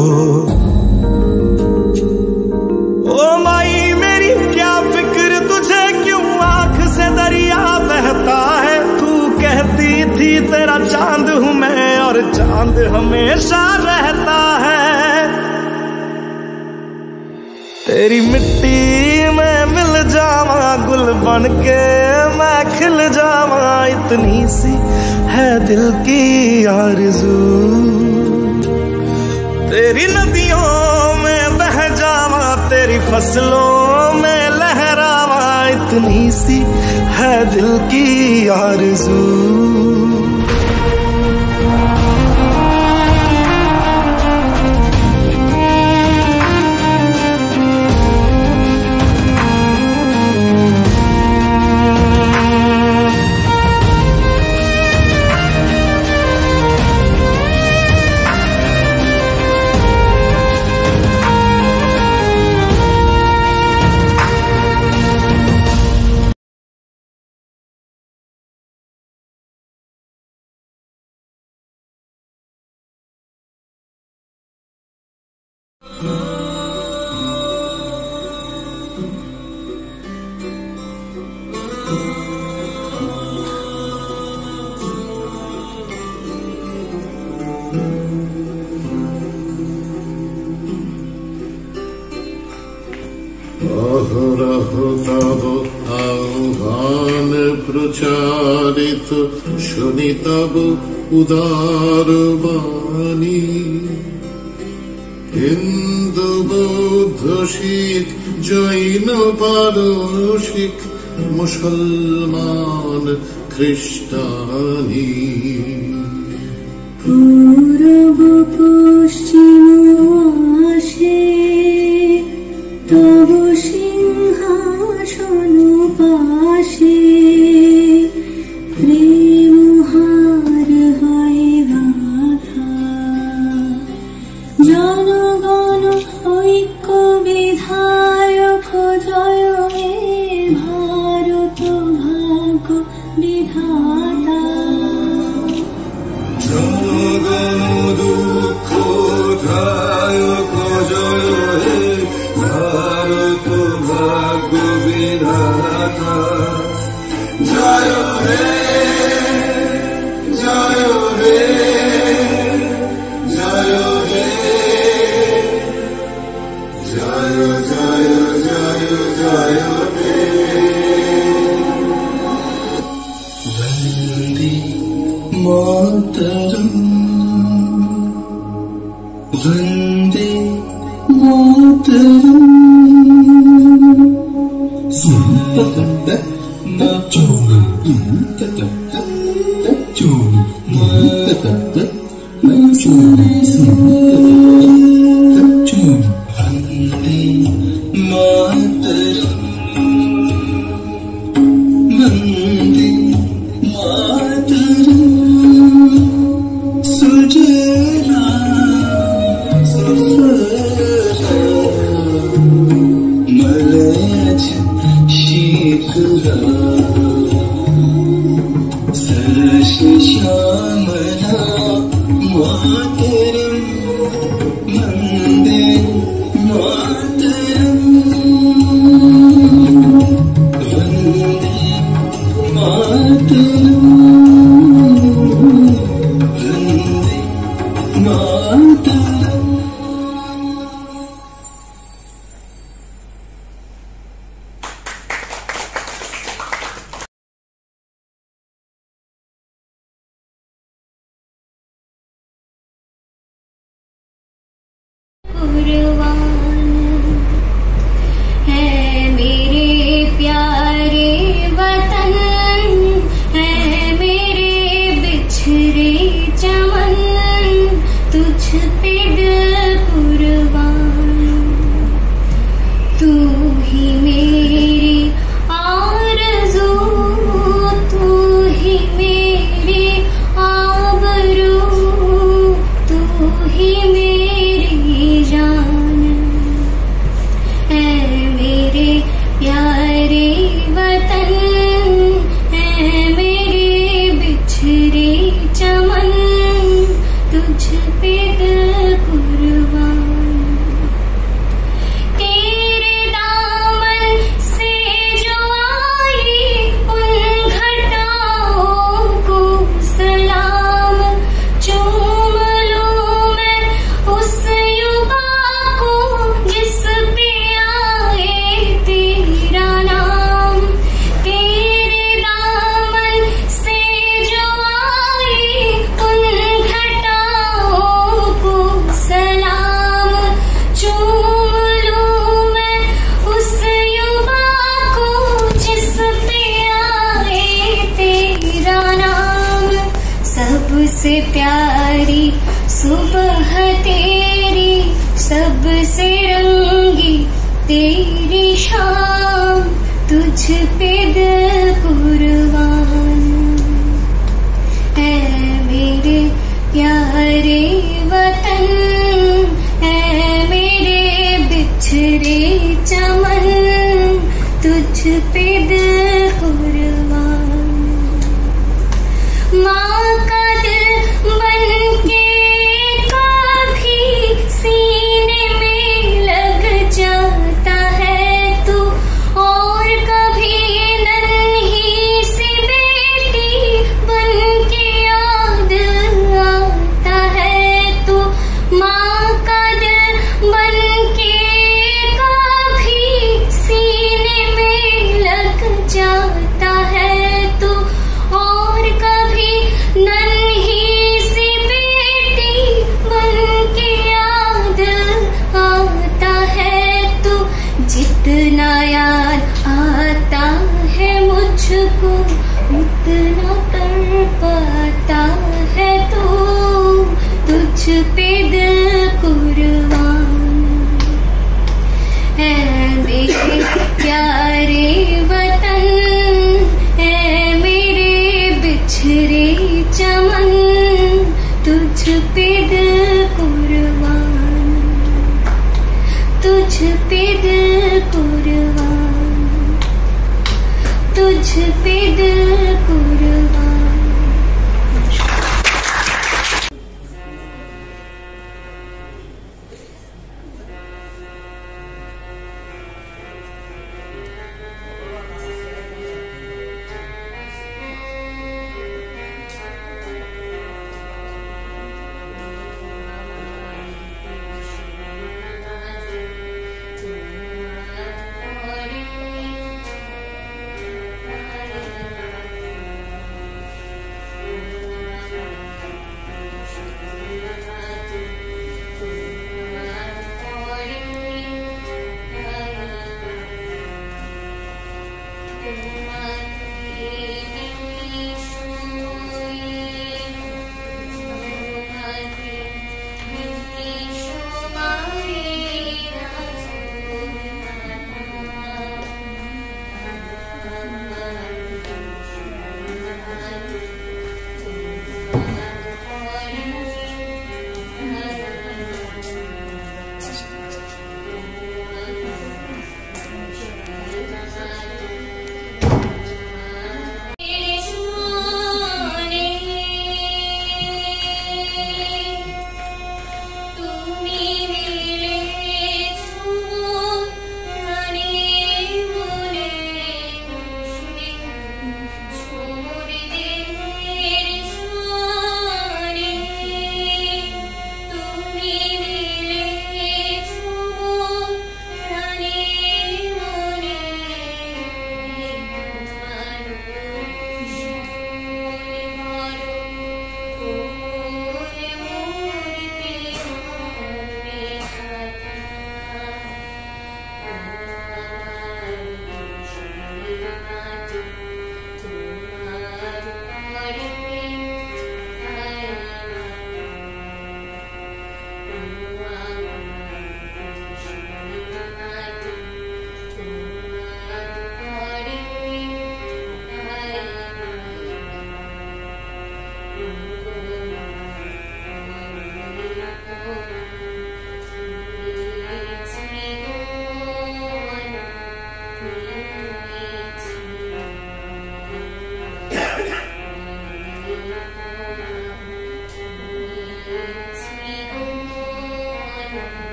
ओ माई मेरी क्या फिक्र तुझे, क्यों आंख से दरिया बहता है। तू कहती थी तेरा चांद हूँ मैं, और चांद हमेशा रहता है। तेरी मिट्टी में मिल जावा, गुल बन के मैं खिल जावा। इतनी सी है दिल की आरज़ू, तेरी नदियों में बह जावा, तेरी फसलों में लहरावा। इतनी सी है दिल की आरज़ू। तब आह्वान प्रचारित शुनि तब उदार वाणी। हिंदू बौद्ध शिख जैन पारसिक मुसलमान ख्रिस्टानी। पूर्व पश्चिम आशे तब सिंहासन पाशे। प्रेम हार হয় গাথা, জনগণ ঐক্য বিধায়ক জয় হে ভারত ভাগ্য বিধাতা। জনগণ দুঃখ দায়ক জয় হে ভারত ভাগ্য বিধাতা। জয় হে জয় হে জয় হে জয় জয় জয় জয় হে। वंदे मातरम वंदे मातरम। श्यामला माते सबसे प्यारी सुबह तेरी, सबसे रंगी तेरी शाम, तुझ पे दिल कुर्बान है मेरे प्यारे वतन, है मेरे बिछड़े चमन, तुझ पे दिल कुर्बान। माँ का दिल बनके कभी सीने में लग जाता है तू, और कभी नन्ही सी बेटी बनके याद आता है तू। माँ का दिल बनके कभी सीने में लग जाता है तू, और कभी नन्ही सी बेटी बनके याद आता है तू। जितना याद आता है मुझको, उतना तड़पाता है तू, तुझ पे दिल कुर्बान है मेरे प्यारे वतन, है मेरे बिछड़े चमन, तुझ पे दिल कुर्बान, तुझ पे दिल कुर्बान, तुझ पे दिल कुर्बान।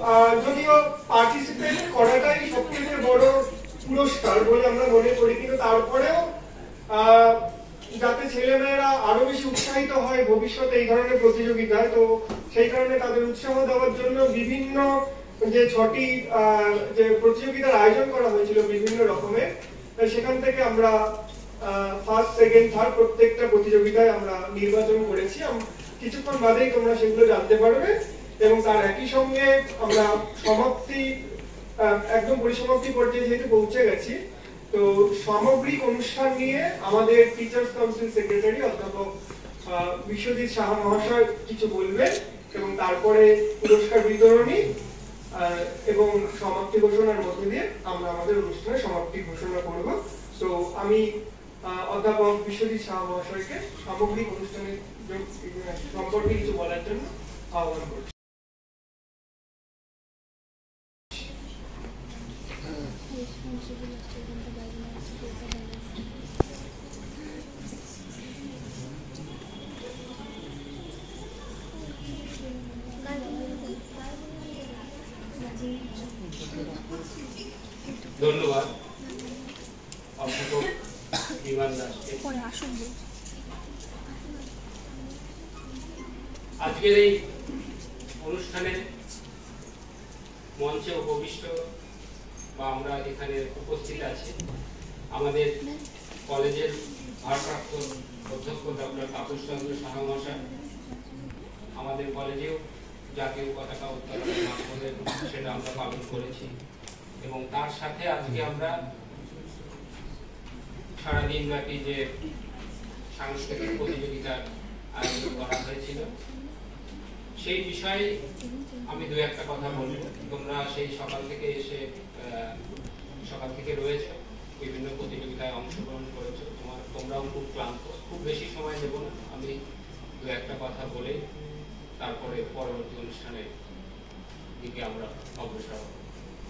যদিও পার্টিসিপেট করাটাই সবথেকে বড় পুরস্কার বলে আমরা মনে করি, কিন্তু তারপরেও যাতে ছেলেমেয়েরা আরো বেশি উৎসাহিত হয় ভবিষ্যতে এই ধরনের প্রতিযোগিতায়, তো সেই কারণে তাদের উৎসাহ দেওয়ার জন্য বিভিন্ন যে 6টি যে প্রতিযোগিতার আয়োজন করা হয়েছিল বিভিন্ন রকমের, সেখান থেকে আমরা ফার্স্ট, সেকেন্ড, থার্ড প্রত্যেকটা প্রতিযোগিতায় আমরা নির্বাচন করেছি। কিছুক্ষণ বাদেই তোমরা সেগুলো জানতে পারবে। এবং তার একই সঙ্গে আমরা একদম পরিসমাপ্তি পর্যায়ে যেহেতু পৌঁছে গেছি, তো সামগ্রিক অনুষ্ঠান নিয়ে আমাদের টিচার্স কাউন্সিল সেক্রেটারি অধ্যাপক বিশ্বজিৎ সাহা মহাশয় কিছু বলবেন, এবং তারপরে পুরস্কার বিতরণী এবং সমাপ্তি ঘোষণার মধ্যে দিয়ে আমরা আমাদের অনুষ্ঠানের সমাপ্তি ঘোষণা করব। তো আমি অধ্যাপক বিশ্বজিৎ সাহা মহাশয়কে সামগ্রিক অনুষ্ঠানের সম্পর্কে কিছু বলার জন্য আহ্বান করছি। ধন্যবাদ অধ্যাপক বিমান দাসকে। আজকের এই অনুষ্ঠানে মঞ্চে উপবিষ্ট বা আমরা এখানে উপস্থিত আছি আমাদের কলেজের ভারপ্রাপ্ত অধ্যক্ষ ডক্টর তাপস চন্দ্র সাহা মহাশয়। আমাদের কলেজেও জাতীয় পতাকা উত্তোলনের মাধ্যমে সেটা আমরা পালন করেছি, এবং তার সাথে আজকে আমরা সারাদিন ব্যাপী যে সাংস্কৃতিক প্রতিযোগিতার আয়োজন করা হয়েছিল সেই বিষয়ে আমি দু একটা কথা বলবো। তোমরা সেই সকাল থেকে রয়েছো, বিভিন্ন প্রতিযোগিতায় অংশগ্রহণ করেছো, তোমরাও খুব ক্লান্ত। খুব বেশি সময় নেব না, আমি দু একটা কথা বলে তারপরে পরবর্তী অনুষ্ঠানের দিকে আমরা অগ্রসর হব।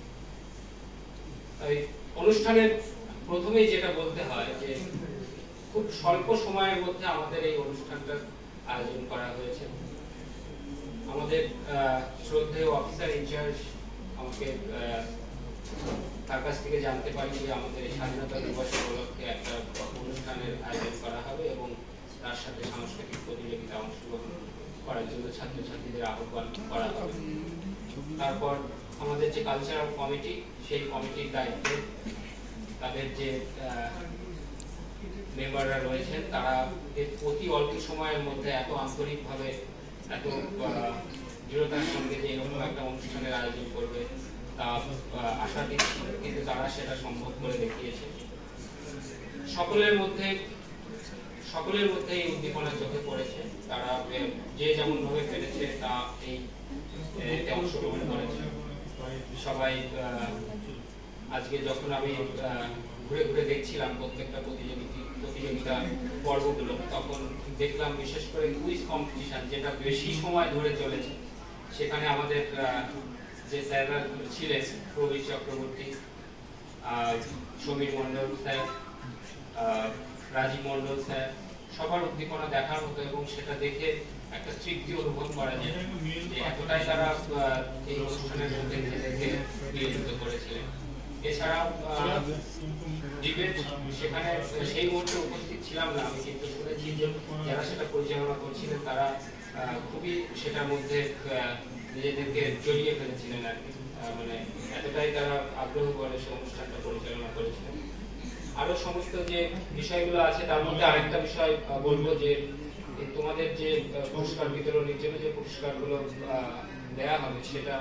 অনুষ্ঠানের প্রথমেই যেটা বলতে হয় যে খুব স্বল্প সময়ের মধ্যে আমাদের এই অনুষ্ঠানটা আয়োজন করা হয়েছে। আমাদের শ্রদ্ধেয় অফিসার ইনচার্জ আমাকে তার কাছ থেকে জানতে পারি যে আমাদের এই স্বাধীনতা দিবস উপলক্ষে একটা অনুষ্ঠানের আয়োজন করা হবে এবং তার সাথে সাংস্কৃতিক প্রতিযোগিতা অংশগ্রহণ করার জন্য ছাত্রছাত্রীদের আহ্বান করা হবে। তারপর আমাদের যে কালচারাল কমিটি, সেই কমিটির দায়িত্বে তাদের যে মেম্বাররা রয়েছেন তারা অতি অল্প সময়ের মধ্যে এত আন্তরিকভাবে, এত দৃঢ়তার সঙ্গে যে এরকম একটা অনুষ্ঠানের আয়োজন করবে তা আশা দিচ্ছি, কিন্তু তারা সেটা সম্ভব করে দেখিয়েছে। সকলের মধ্যে এই উদ্দীপনা চোখে পড়েছে। তারা যে যেমন ভাবে পেরেছে তা এই অংশগ্রহণ করেছে সবাই। আজকে যখন আমি ঘুরে ঘুরে দেখছিলাম প্রত্যেকটা প্রতিযোগিতা পর্বগুলো, তখন দেখলাম বিশেষ করে কুইজ কম্পিটিশন যেটা বেশি সময় ধরে চলেছে, সেখানে আমাদের যে স্যাররা ছিলেন, প্রবীর চক্রবর্তী, সমীর মন্ডল স্যার, রাজীব মন্ডল স্যার, সবার উদ্দীপনা দেখার মতো, এবং সেটা দেখে একটা তৃপ্তি অনুভব করা যায় যে এতটাই তারা এই অনুষ্ঠানের মধ্যে নিজেদেরকে নিয়োজিত করেছিলেন। এছাড়াও ডিবেট, সেখানে সেই মুহূর্তে উপস্থিত ছিলাম না আমি, কিন্তু শুনেছি যে যারা সেটা পরিচালনা করছিলেন তারা খুবই সেটার মধ্যে নিজেদেরকে জড়িয়ে ফেলেছিলেন আর কি, মানে এতটাই তারা আগ্রহ করে সে অনুষ্ঠানটা পরিচালনা করেছিলেন। আরো সমস্ত যে বিষয়গুলো আছে তার মধ্যে আরেকটা বিষয় বলবো যে তোমাদের যে পুরস্কার বিতরণের জন্য যে পুরস্কারগুলো দেয়া হবে সেটা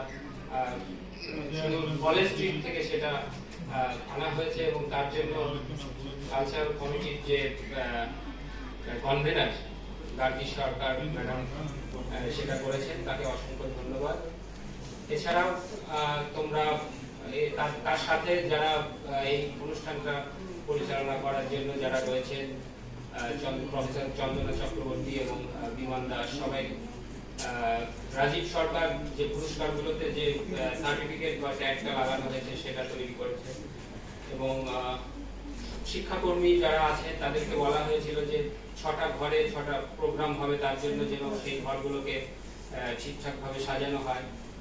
কলেজ স্ট্রিট থেকে সেটা আনা হয়েছে, এবং তার জন্য কালচারাল কমিটির যে কনভেনার গার্গী সরকার ম্যাডাম সেটা করেছেন, তাকে অসংখ্য ধন্যবাদ। এছাড়াও তোমরা তার সাথে যারা এই অনুষ্ঠানটা পরিচালনা করার জন্য যারা রয়েছেন, প্রফেসর চন্দনা চক্রবর্তী এবং বিমান দাস, সবাই রাজীব সরকার যে পুরস্কারগুলোতে যে সার্টিফিকেট বা ট্যাগটা লাগানো হয়েছে সেটা তৈরি করেছে, এবং শিক্ষাকর্মী যারা আছেন তাদেরকে বলা হয়েছিল যে 6টা ঘরে 6টা প্রোগ্রাম হবে, তার জন্য যেন সেই ঘরগুলোকে ঠিকঠাক ভাবে সাজানো হয়,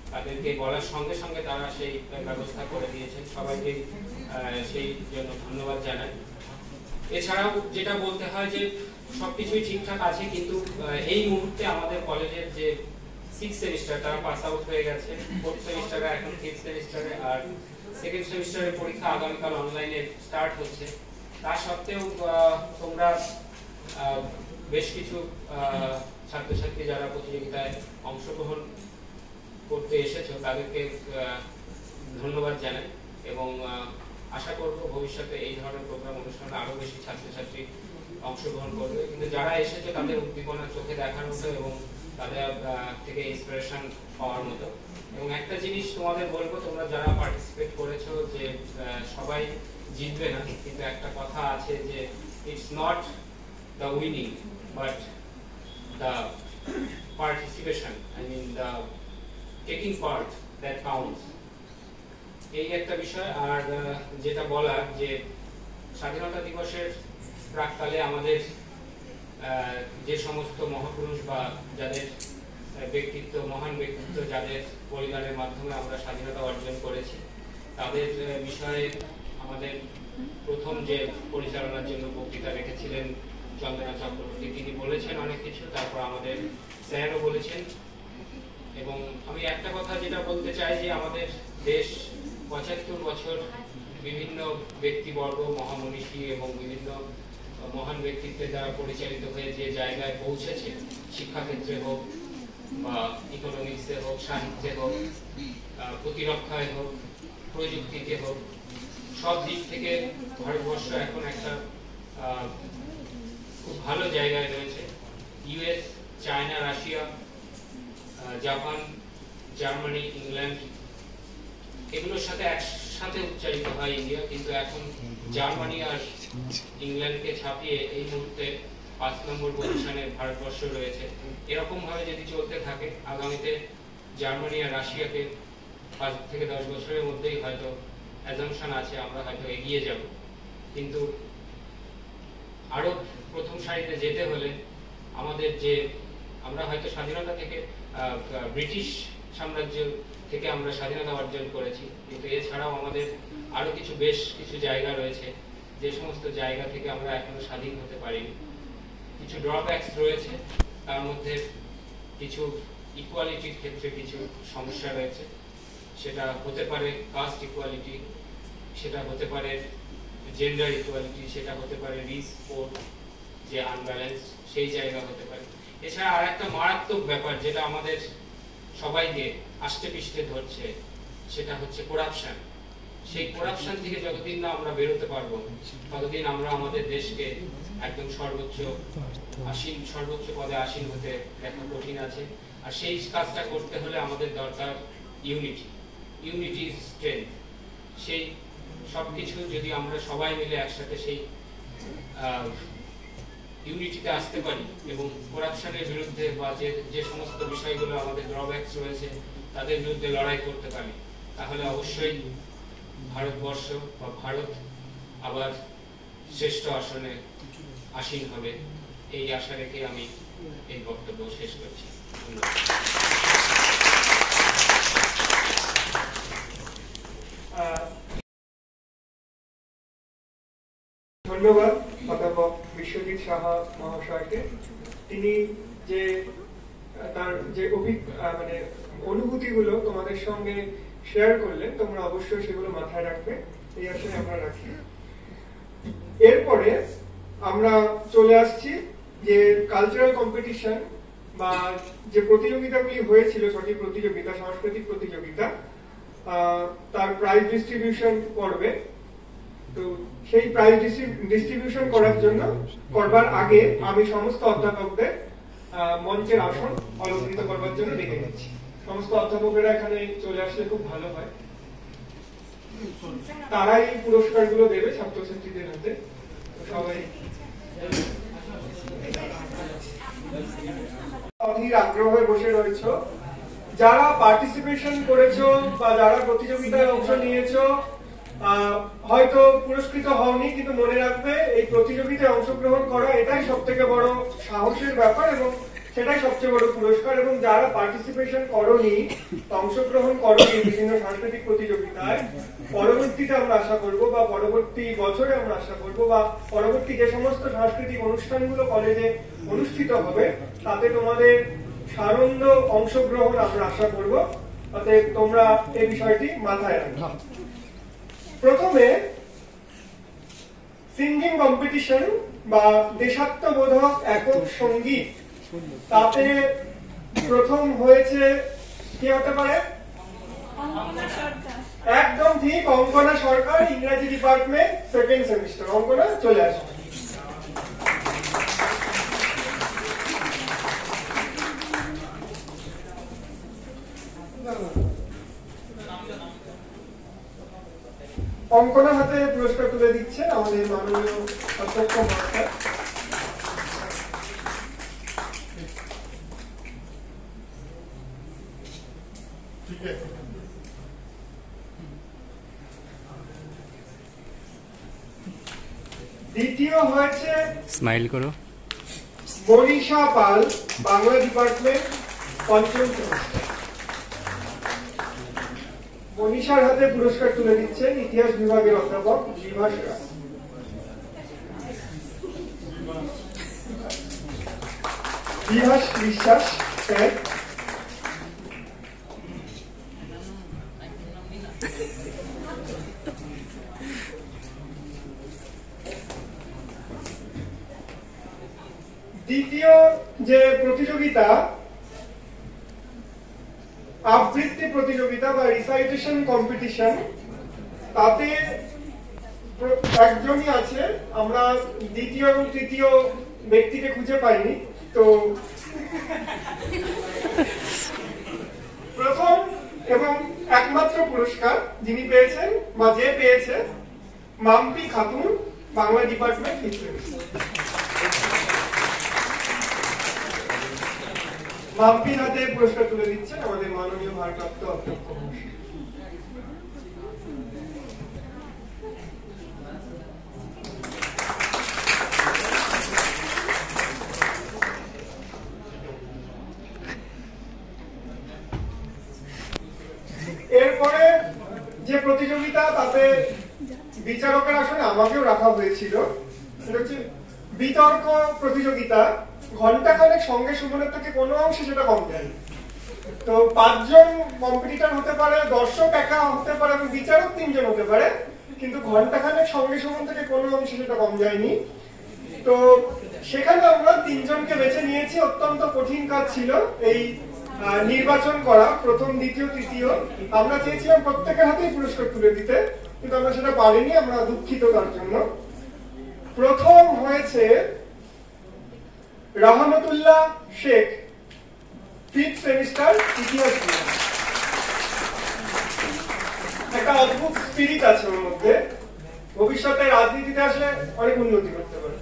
তাদেরকে বলার সঙ্গে সঙ্গে তারা সেই ব্যবস্থা করে দিয়েছেন। সবাইকে সেই জন্য ধন্যবাদ জানাই। এছাড়াও যেটা বলতে হয় যে সবকিছুই ঠিকঠাক আছে, কিন্তু এই মুহূর্তে আমাদের কলেজের যে 6 সেমিস্টার তারা পাস আউট হয়ে গেছে, 4th সেমিস্টারে এখন 5th সেমিস্টারে, আর 2nd সেমিস্টারের পরীক্ষা আগামীকাল অনলাইনে স্টার্ট হচ্ছে। তা সত্ত্বেও তোমরা বেশ কিছু ছাত্রছাত্রী যারা প্রতিযোগিতায় অংশগ্রহণ করতে এসেছো তাদেরকে ধন্যবাদ জানাই এবং আশা করব ভবিষ্যতে এই ধরনের প্রোগ্রাম অনুষ্ঠানে আরো বেশি ছাত্রছাত্রী অংশগ্রহণ করবে। কিন্তু যারা এসেছে তাদের উদ্দীপনা চোখে দেখার মতো এবং তাদের থেকে ইন্সপিরেশন পাওয়ার মতো। এবং একটা জিনিস তোমাদের বলবো, তোমরা যারা পার্টিসিপেট করেছো যে সবাই জিতবে না, কিন্তু একটা কথা আছে যে it's not the winning but the participation, I mean the taking part that counts. এই একটা বিষয়। আর যেটা বলার যে স্বাধীনতা দিবসের প্রাককালে আমাদের যে সমস্ত মহাপুরুষ বা যাদের ব্যক্তিত্ব, মহান ব্যক্তিত্ব যাদের বলিদানের মাধ্যমে আমরা স্বাধীনতা অর্জন করেছি, তাদের বিষয়ে আমাদের প্রথম যে পরিচালনার জন্য বক্তৃতা রেখেছিলেন চন্দনা চক্রবর্তী, তিনি বলেছেন অনেক কিছু, তারপর আমাদের স্যারও বলেছেন। এবং আমি একটা কথা যেটা বলতে চাই যে আমাদের দেশ 75 বছর বিভিন্ন ব্যক্তিবর্গ, মহামনীষী এবং বিভিন্ন মহান ব্যক্তিত্বের দ্বারা পরিচালিত হয়ে যে জায়গায় পৌঁছেছে, শিক্ষাক্ষেত্রে হোক বা ইকোনমিক্সে হোক, সাহিত্যে হোক, প্রতিরক্ষায় হোক, প্রযুক্তিতে হোক, সব দিক থেকে ভারতবর্ষ এখন একটা খুব ভালো জায়গায় রয়েছে। US, China, Russia, Japan, Germany, England, এগুলোর সাথে একসাথে উচ্চারিত হয় ইন্ডিয়া, কিন্তু এখন জার্মানি আর ইংল্যান্ডকে ছাপিয়ে এই মুহূর্তে 5 নম্বর পজিশনে ভারতবর্ষ রয়েছে। এরকম ভাবে যদি চলতে থাকে আগামীতে জার্মানি আর রাশিয়াকে 5 থেকে 10 বছরের মধ্যেই হয়তো অ্যাজাম্পশন আছে আমরা হয়তো এগিয়ে যাব। কিন্তু আরো প্রথম সারিতে যেতে হলে আমাদের যে আমরা হয়তো স্বাধীনতা থেকে ব্রিটিশ সাম্রাজ্য থেকে আমরা স্বাধীনতা অর্জন করেছি, কিন্তু এছাড়াও আমাদের আরো বেশ কিছু জায়গা রয়েছে যে সমস্ত জায়গা থেকে আমরা এখনো স্বাধীন হতে পারিনি। কিছু ড্রব্যাকস রয়েছে, তার মধ্যে কিছু ইকুয়ালিটির ক্ষেত্রে কিছু সমস্যা রয়েছে। সেটা হতে পারে কাস্ট ইকুয়ালিটি, সেটা হতে পারে জেন্ডার ইকুয়ালিটি, সেটা হতে পারে রিসপোর্ট যে আনব্যালেন্স, সেই জায়গা হতে পারে। এছাড়া আর একটা মারাত্মক ব্যাপার যেটা আমাদের সবাইকে আষ্টে পিষ্টে ধরছে, সেটা হচ্ছে করাপশন। সেই করাপশন থেকে যতদিন না আমরা বেরোতে পারবো ততদিন আমরা আমাদের দেশকে একদম সর্বোচ্চ পদে আসীন হতে দেখা কঠিন আছে। আর সেই কাজটা করতে হলে আমাদের দরকার ইউনিটি ইজ স্ট্রেংথ। সেই সবকিছু যদি আমরা সবাই মিলে একসাথে সেই ইউনিটিতে আসতে পারি এবং করাপশনের বিরুদ্ধে বা যে সমস্ত বিষয়গুলো আমাদের ড্রব্যাকস রয়েছে তাদের বিরুদ্ধে লড়াই করতে পারি, তাহলে অবশ্যই ভারতবর্ষ বা ভারত আবার শ্রেষ্ঠ আসনে আসীন হবে। এই আশা রেখে আমি এই বক্তব্য শেষ করছি। ধন্যবাদ অধ্যাপক বিশ্বজিৎ সাহা মহাশয়কে। তিনি যে তার যে অনুভূতিগুলো তোমাদের সঙ্গে শেয়ার করলেন, তোমরা অবশ্যই সেগুলো মাথায় রাখবে, এই আশায় আমরা রাখি। এরপরে আমরা চলে আসছি যে কালচারাল কম্পিটিশন বা যে প্রতিযোগিতাগুলি হয়েছিল, ছটি প্রতিযোগিতা, সাংস্কৃতিক প্রতিযোগিতা, তার প্রাইজ ডিস্ট্রিবিউশন পর্বে। তো সেই প্রাইজ ডিস্ট্রিবিউশন করবার আগে আমি সমস্ত অধ্যাপকদের মঞ্চের আসন অলঙ্কৃত করবার জন্য ডেকে নিচ্ছি। সমস্ত অধ্যাপকেরা এখানে চলে আসলে খুব ভালো হয়, তারাই পুরস্কারগুলো দেবে ছাত্রছাত্রীদের হাতে। সবাই অধীর আগ্রহে বসে রয়েছ। যারা পার্টিসিপেশন করেছো বা যারা প্রতিযোগিতায় অংশ নিয়েছো, হয়তো পুরস্কৃত হওনি, কিন্তু মনে রাখবে এই প্রতিযোগিতায় অংশগ্রহণ করা এটাই সব থেকে বড় সাহসের ব্যাপার এবং সেটাই সবচেয়ে বড় পুরস্কার। এবং যারা পার্টিসিপেশন করনি, অংশগ্রহণ করনি বিভিন্ন সাংস্কৃতিক প্রতিযোগিতায়, পরবর্তীতে আমরা আশা করব বা পরবর্তী বছরে আমরা আশা করব বা পরবর্তী যে সমস্ত সাংস্কৃতিক অনুষ্ঠানগুলো কলেজে অনুষ্ঠিত হবে তাতে তোমাদের সানন্দ অংশগ্রহণ আমরা আশা করব। অতএব তোমরা এই বিষয়টি মাথায় রাখো। প্রথমে সিঙ্গিং কম্পিটিশন বা দেশাত্মবোধক একক সঙ্গীত, তাতে প্রথম হয়েছে কি হতে পারে? একদম ঠিক, অঙ্কনা সরকার, ইংরেজি ডিপার্টমেন্ট, সেকেন্ড সেমিস্টার। অঙ্কনা চলে আসবে। অঙ্কনার হাতে পুরস্কার তুলে দিচ্ছেন আমাদের মাননীয় অধ্যক্ষ মহাশয়। দ্বিতীয় হয়েছে স্মাইল করো মনীষা পাল, বাংলা ডিপার্টমেন্ট, পঞ্চম সেমিস্টার। মনীষার হাতে পুরস্কার তুলে দিচ্ছেন ইতিহাস বিভাগের অধ্যাপক বিভাস রায়। বিভাস বিশ্বাস স্যার। দ্বিতীয় যে প্রতিযোগিতা, আবৃত্তি প্রতিযোগিতা বা রিসাইটেশন কম্পিটিশন, তাতে একজনই আছে, আমরা দ্বিতীয় এবং তৃতীয় ব্যক্তিকে খুঁজে পাইনি। তো প্রথম এবং একমাত্র পুরস্কার যিনি পেয়েছেন বা যে পেয়েছে, Mampi Khatun, Bangla department, fifth semester. মাম্পির হাতে পুরস্কার তুলে দিচ্ছেন আমাদের মাননীয় ভারপ্রাপ্ত অধ্যক্ষ মহাশয়। এরপরে যে প্রতিযোগিতা, তাতে বিচারকের আসনে আমাকেও রাখা হয়েছিল, সেটা হচ্ছে বিতর্ক প্রতিযোগিতা। ঘন্টাখানেক সঙ্গে সুমনের থেকে কোনো অংশে সেটা কম যায়। তো 5 জন কম্পিটিটর হতে পারে, দর্শক একা হতে পারে এবং বিচারক 3 জন হতে পারে, কিন্তু ঘন্টাখানেক সঙ্গে সুমন থেকে কোনো অংশে সেটা কম যায়নি। তো সেখানে আমরা 3 জনকে বেছে নিয়েছি। অত্যন্ত কঠিন কাজ ছিল এই নির্বাচন করা, প্রথম, দ্বিতীয়, তৃতীয়। আমরা চেয়েছিলাম প্রত্যেকের হাতেই পুরস্কার তুলে দিতে, কিন্তু আমরা সেটা পারিনি, আমরা দুঃখিত তার জন্য। প্রথম হয়েছে রহমতুল্লাহ শেখ, ফিফথ সেমিস্টার, ইতিহাস বিভাগ। একটা অদ্ভুত স্পিরিট আছে ওর মধ্যে, ভবিষ্যতে রাজনীতিতে আসলে অনেক উন্নতি করতে পারে।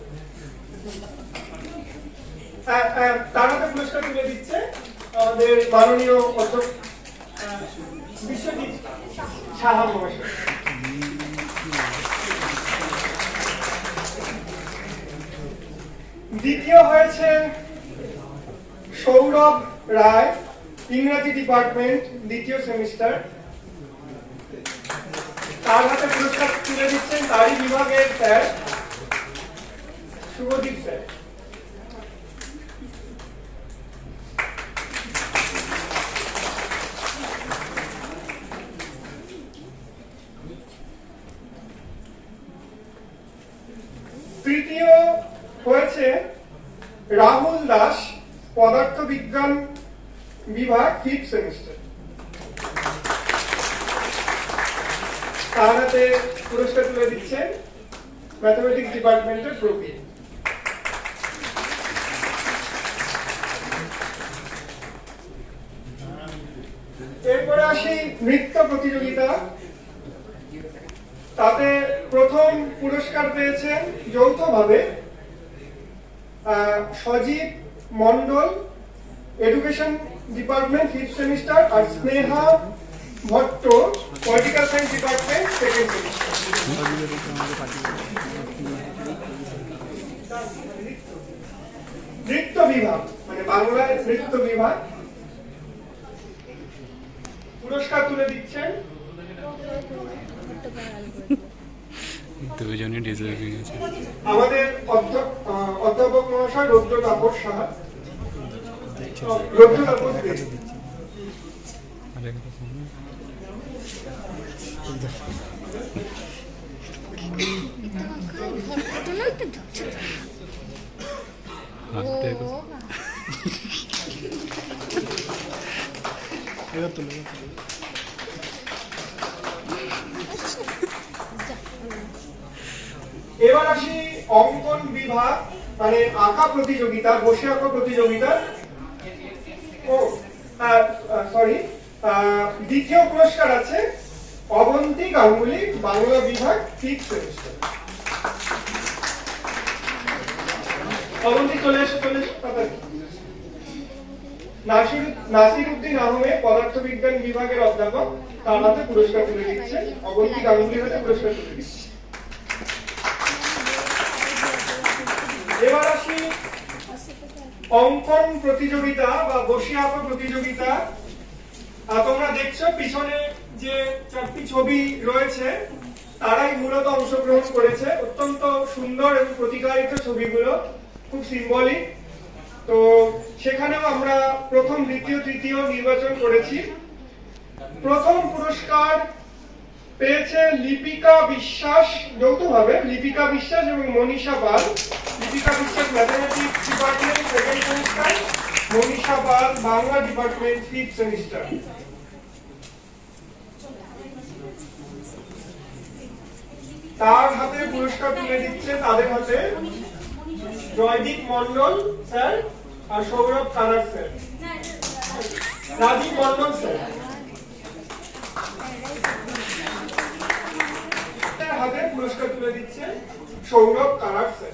তার হাতে পুরস্কার তুলে দিচ্ছে আমাদের মাননীয় অধ্যক্ষ বিশ্বজিৎ সাহা মহাশয়। দ্বিতীয় হয়েছে সৌরভ রায়, ইংরেজি ডিপার্টমেন্ট, দ্বিতীয় সেমিস্টার। তার হাতে পুরস্কার তুলে দিচ্ছেন তারই বিভাগের স্যার শুভদীপ স্যার। তৃতীয় হয়েছে রাহুল দাস, পদার্থবিজ্ঞান বিভাগ, ফিফথ সেমিস্টার। তার হাতে পুরস্কার তুলে দিচ্ছেন ম্যাথমেটিক্স ডিপার্টমেন্টের প্রবীণ। এরপরে আসি নৃত্য প্রতিযোগিতা। তাতে প্রথম পুরস্কার পেয়েছেন যৌথভাবে Sajib Mondal, education department, fifth semester, আর Sneha Bhatt, political science department, second semester. নৃত্য বিভাগ মানে বাংলার নৃত্য বিভাগ পুরস্কার তুলে দিচ্ছেন দুজনই ডিজার্ভিং আছে আমাদের অধ্যাপক মহাশয় রৌদ্র তাপস সাহা। রৌদ্র তাপস এবার আসি অঙ্কন বিভাগ মানে আঁকা প্রতিযোগিতা, বসে আঁকা প্রতিযোগিতা। সরি, দ্বিতীয় পুরস্কার আছে অবন্তী গাঙ্গুলি, বাংলা বিভাগ 5th সেমিস্টার। অবন্তী চলে এসো নাসিরউদ্দিন আহমেদ পদার্থবিজ্ঞান বিভাগের অধ্যাপক, তার হাতে পুরস্কার তুলে দিচ্ছেন। অবন্তী গাঙ্গুলির হাতে পুরস্কার তুলে দিচ্ছেন। এবার আসি অঙ্কন প্রতিযোগিতা বা বসে আঁকা প্রতিযোগিতা। তোমরা দেখছো পিছনে যে 4টি ছবি রয়েছে তারাই মূলত অংশগ্রহণ করেছে। অত্যন্ত সুন্দর এবং প্রতিকারিত ছবিগুলো, খুব সিম্বলিক। তো সেখানেও আমরা প্রথম, দ্বিতীয়, তৃতীয় নির্বাচন করেছি। প্রথম পুরস্কার পেয়েছে লিপিকা বিশ্বাস, যৌথভাবে লিপিকা বিশ্বাস এবং Manisha Pal. Lipika Biswas mathematics department 2nd semester, Manisha Pal Bangla department 5th semester. তার হাতে পুরস্কার তুলে দিচ্ছে, তাদের হাতে জয়দীপ মন্ডল স্যার আর সৌরভ কানার স্যার। রাজীব মন্ডল স্যার হাতে পুরস্কার তুলে দিচ্ছে সৌরভ কানার স্যার।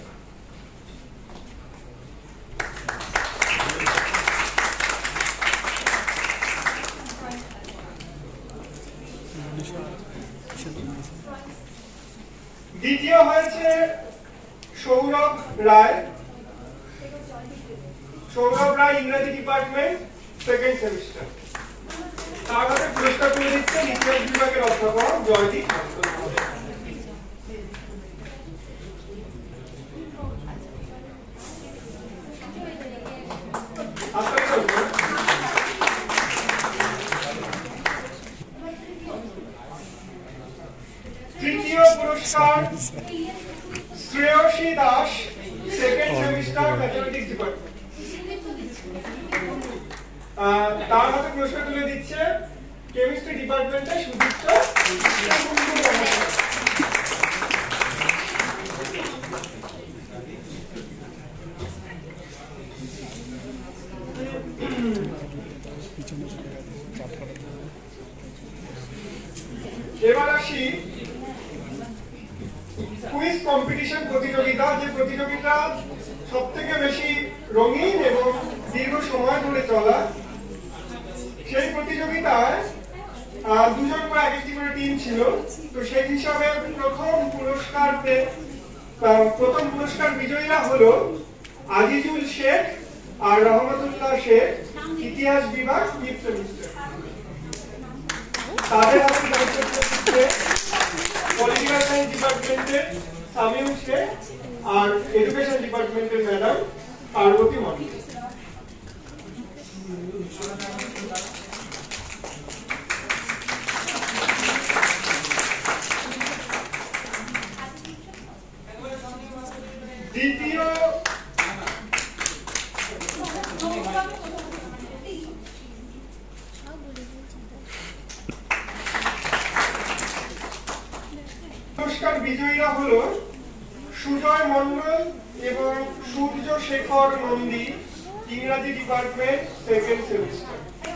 দ্বিতীয় হয়েছে সৌরভ রায়, ইংরেজি ডিপার্টমেন্ট 2nd সেমিস্টার। তার হাতে পুরস্কার তুলে দিচ্ছে ইতিহাস বিভাগের অধ্যাপক জয়দীপ মন্ডল। তৃতীয় পুরস্কার Shreyashi Das, 2nd semester mathematics department. তার হাতে পুরস্কার তুলে দিচ্ছে কেমিস্ট্রি ডিপার্টমেন্টে সুদীপ্ত। এবার আসি কুইজ কম্পিটিশন প্রতিযোগিতা, যে প্রতিযোগিতা সব থেকে বেশি রঙিন এবং দীর্ঘ সময় ধরে চলা। সেই প্রতিযোগিতায় 2জন করে একটি করে টিম ছিল। তো সেই হিসাবে প্রথম পুরস্কার বিজয়ীরা হলো আজিজুল শেখ আর রহমতুল্লাহ শেখ, ইতিহাস বিভাগ 5th সেমিস্টার। তাদের হাতে পলিটিক্যাল সায়েন্স ডিপার্টমেন্টের সামিউল শেখ আর এডুকেশন ডিপার্টমেন্টের ম্যাডাম পার্বতী মন্ডল। দ্বিতীয় পুরস্কার বিজয়ীরা হলো সুজয় মন্ডল এবং সূর্য শেখর নন্দী, ইংরাজি ডিপার্টমেন্ট 2nd সেমিস্টার।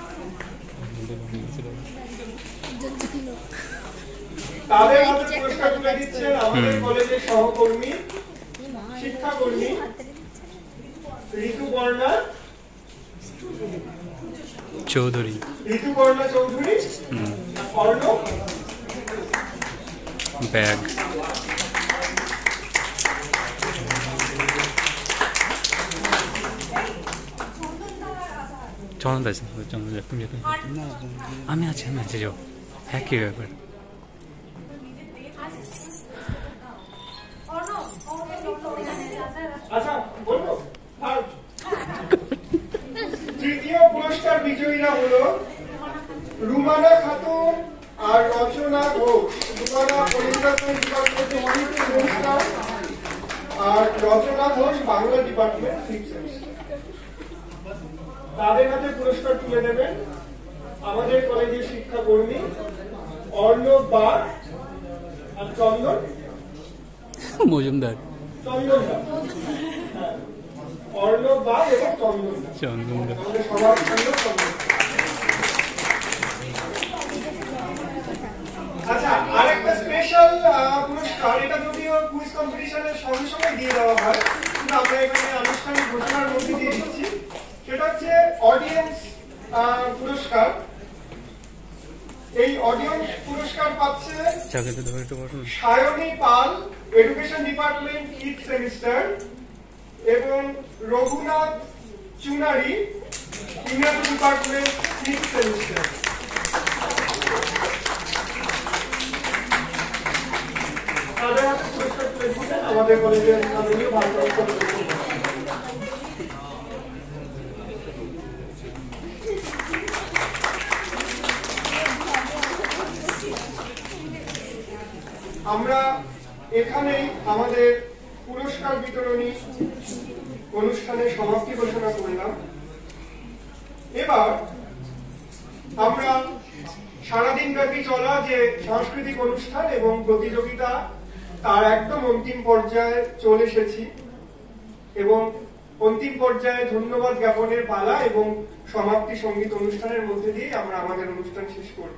তাদের হাতে পুরস্কার তুলে দিচ্ছেন আমাদের কলেজের সহকর্মী, শিক্ষাকর্মী ঋতুপর্ণা চৌধুরী, অর্ণব ব্যাগ। চন্দন আছে চন্দন তুমি আমি আছি যাও একই ব্যাপার আচ্ছা বলবো আর তৃতীয় পুরস্কার বিজয়ীরা হলো রুমানা খাতুন আর রচনা ঘোষ। রুমানা পলিটিক্যাল ডিপার্টমেন্টে 1 সেমিস্টার আর রচনা ঘোষ বাংলা ডিপার্টমেন্ট 6 সেমিস্টার। তাদের হাতে পুরস্কার তুলে দেবেন আমাদের কলেজের শিক্ষাকর্মী অর্ণব বাগ আর চন্দন মজুমদার অর্ণব বাগ এবং চন্দন সবার চন্দন। আচ্ছা আরেকটা স্পেশাল পুরস্কার, এটা যদিও কুইজ কম্পিটিশনের সঙ্গে সঙ্গে দিয়ে দেওয়া হয় কিন্তু আমরা এখানে আনুষ্ঠানিক ঘোষণার মধ্যে দিয়ে দিচ্ছি। সেটা হচ্ছে অডিয়েন্স পুরস্কার। এই অডিয়েন্স পুরস্কার পাচ্ছে Sayani Pal, education department 8 semester, এবং রঘুনাথ চুনারি, ইংরেজি ডিপার্টমেন্ট 6 সেমিস্টার। তাদের হাতে পুরস্কার তুলে দিচ্ছেন আমাদের কলেজের মাননীয় ভারপ্রাপ্ত আমরা এখানেই আমাদের পুরস্কার বিতরণী অনুষ্ঠানের সমাপ্তি ঘোষণা করলাম। এবার আমরা সারাদিন ব্যাপী চলা যে সাংস্কৃতিক অনুষ্ঠান এবং প্রতিযোগিতা তার একদম অন্তিম পর্যায়ে চলে এসেছি এবং অন্তিম পর্যায়ে ধন্যবাদ জ্ঞাপনের পালা এবং সমাপ্তি সঙ্গীত অনুষ্ঠানের মধ্যে দিয়ে আমরা আমাদের অনুষ্ঠান শেষ করব।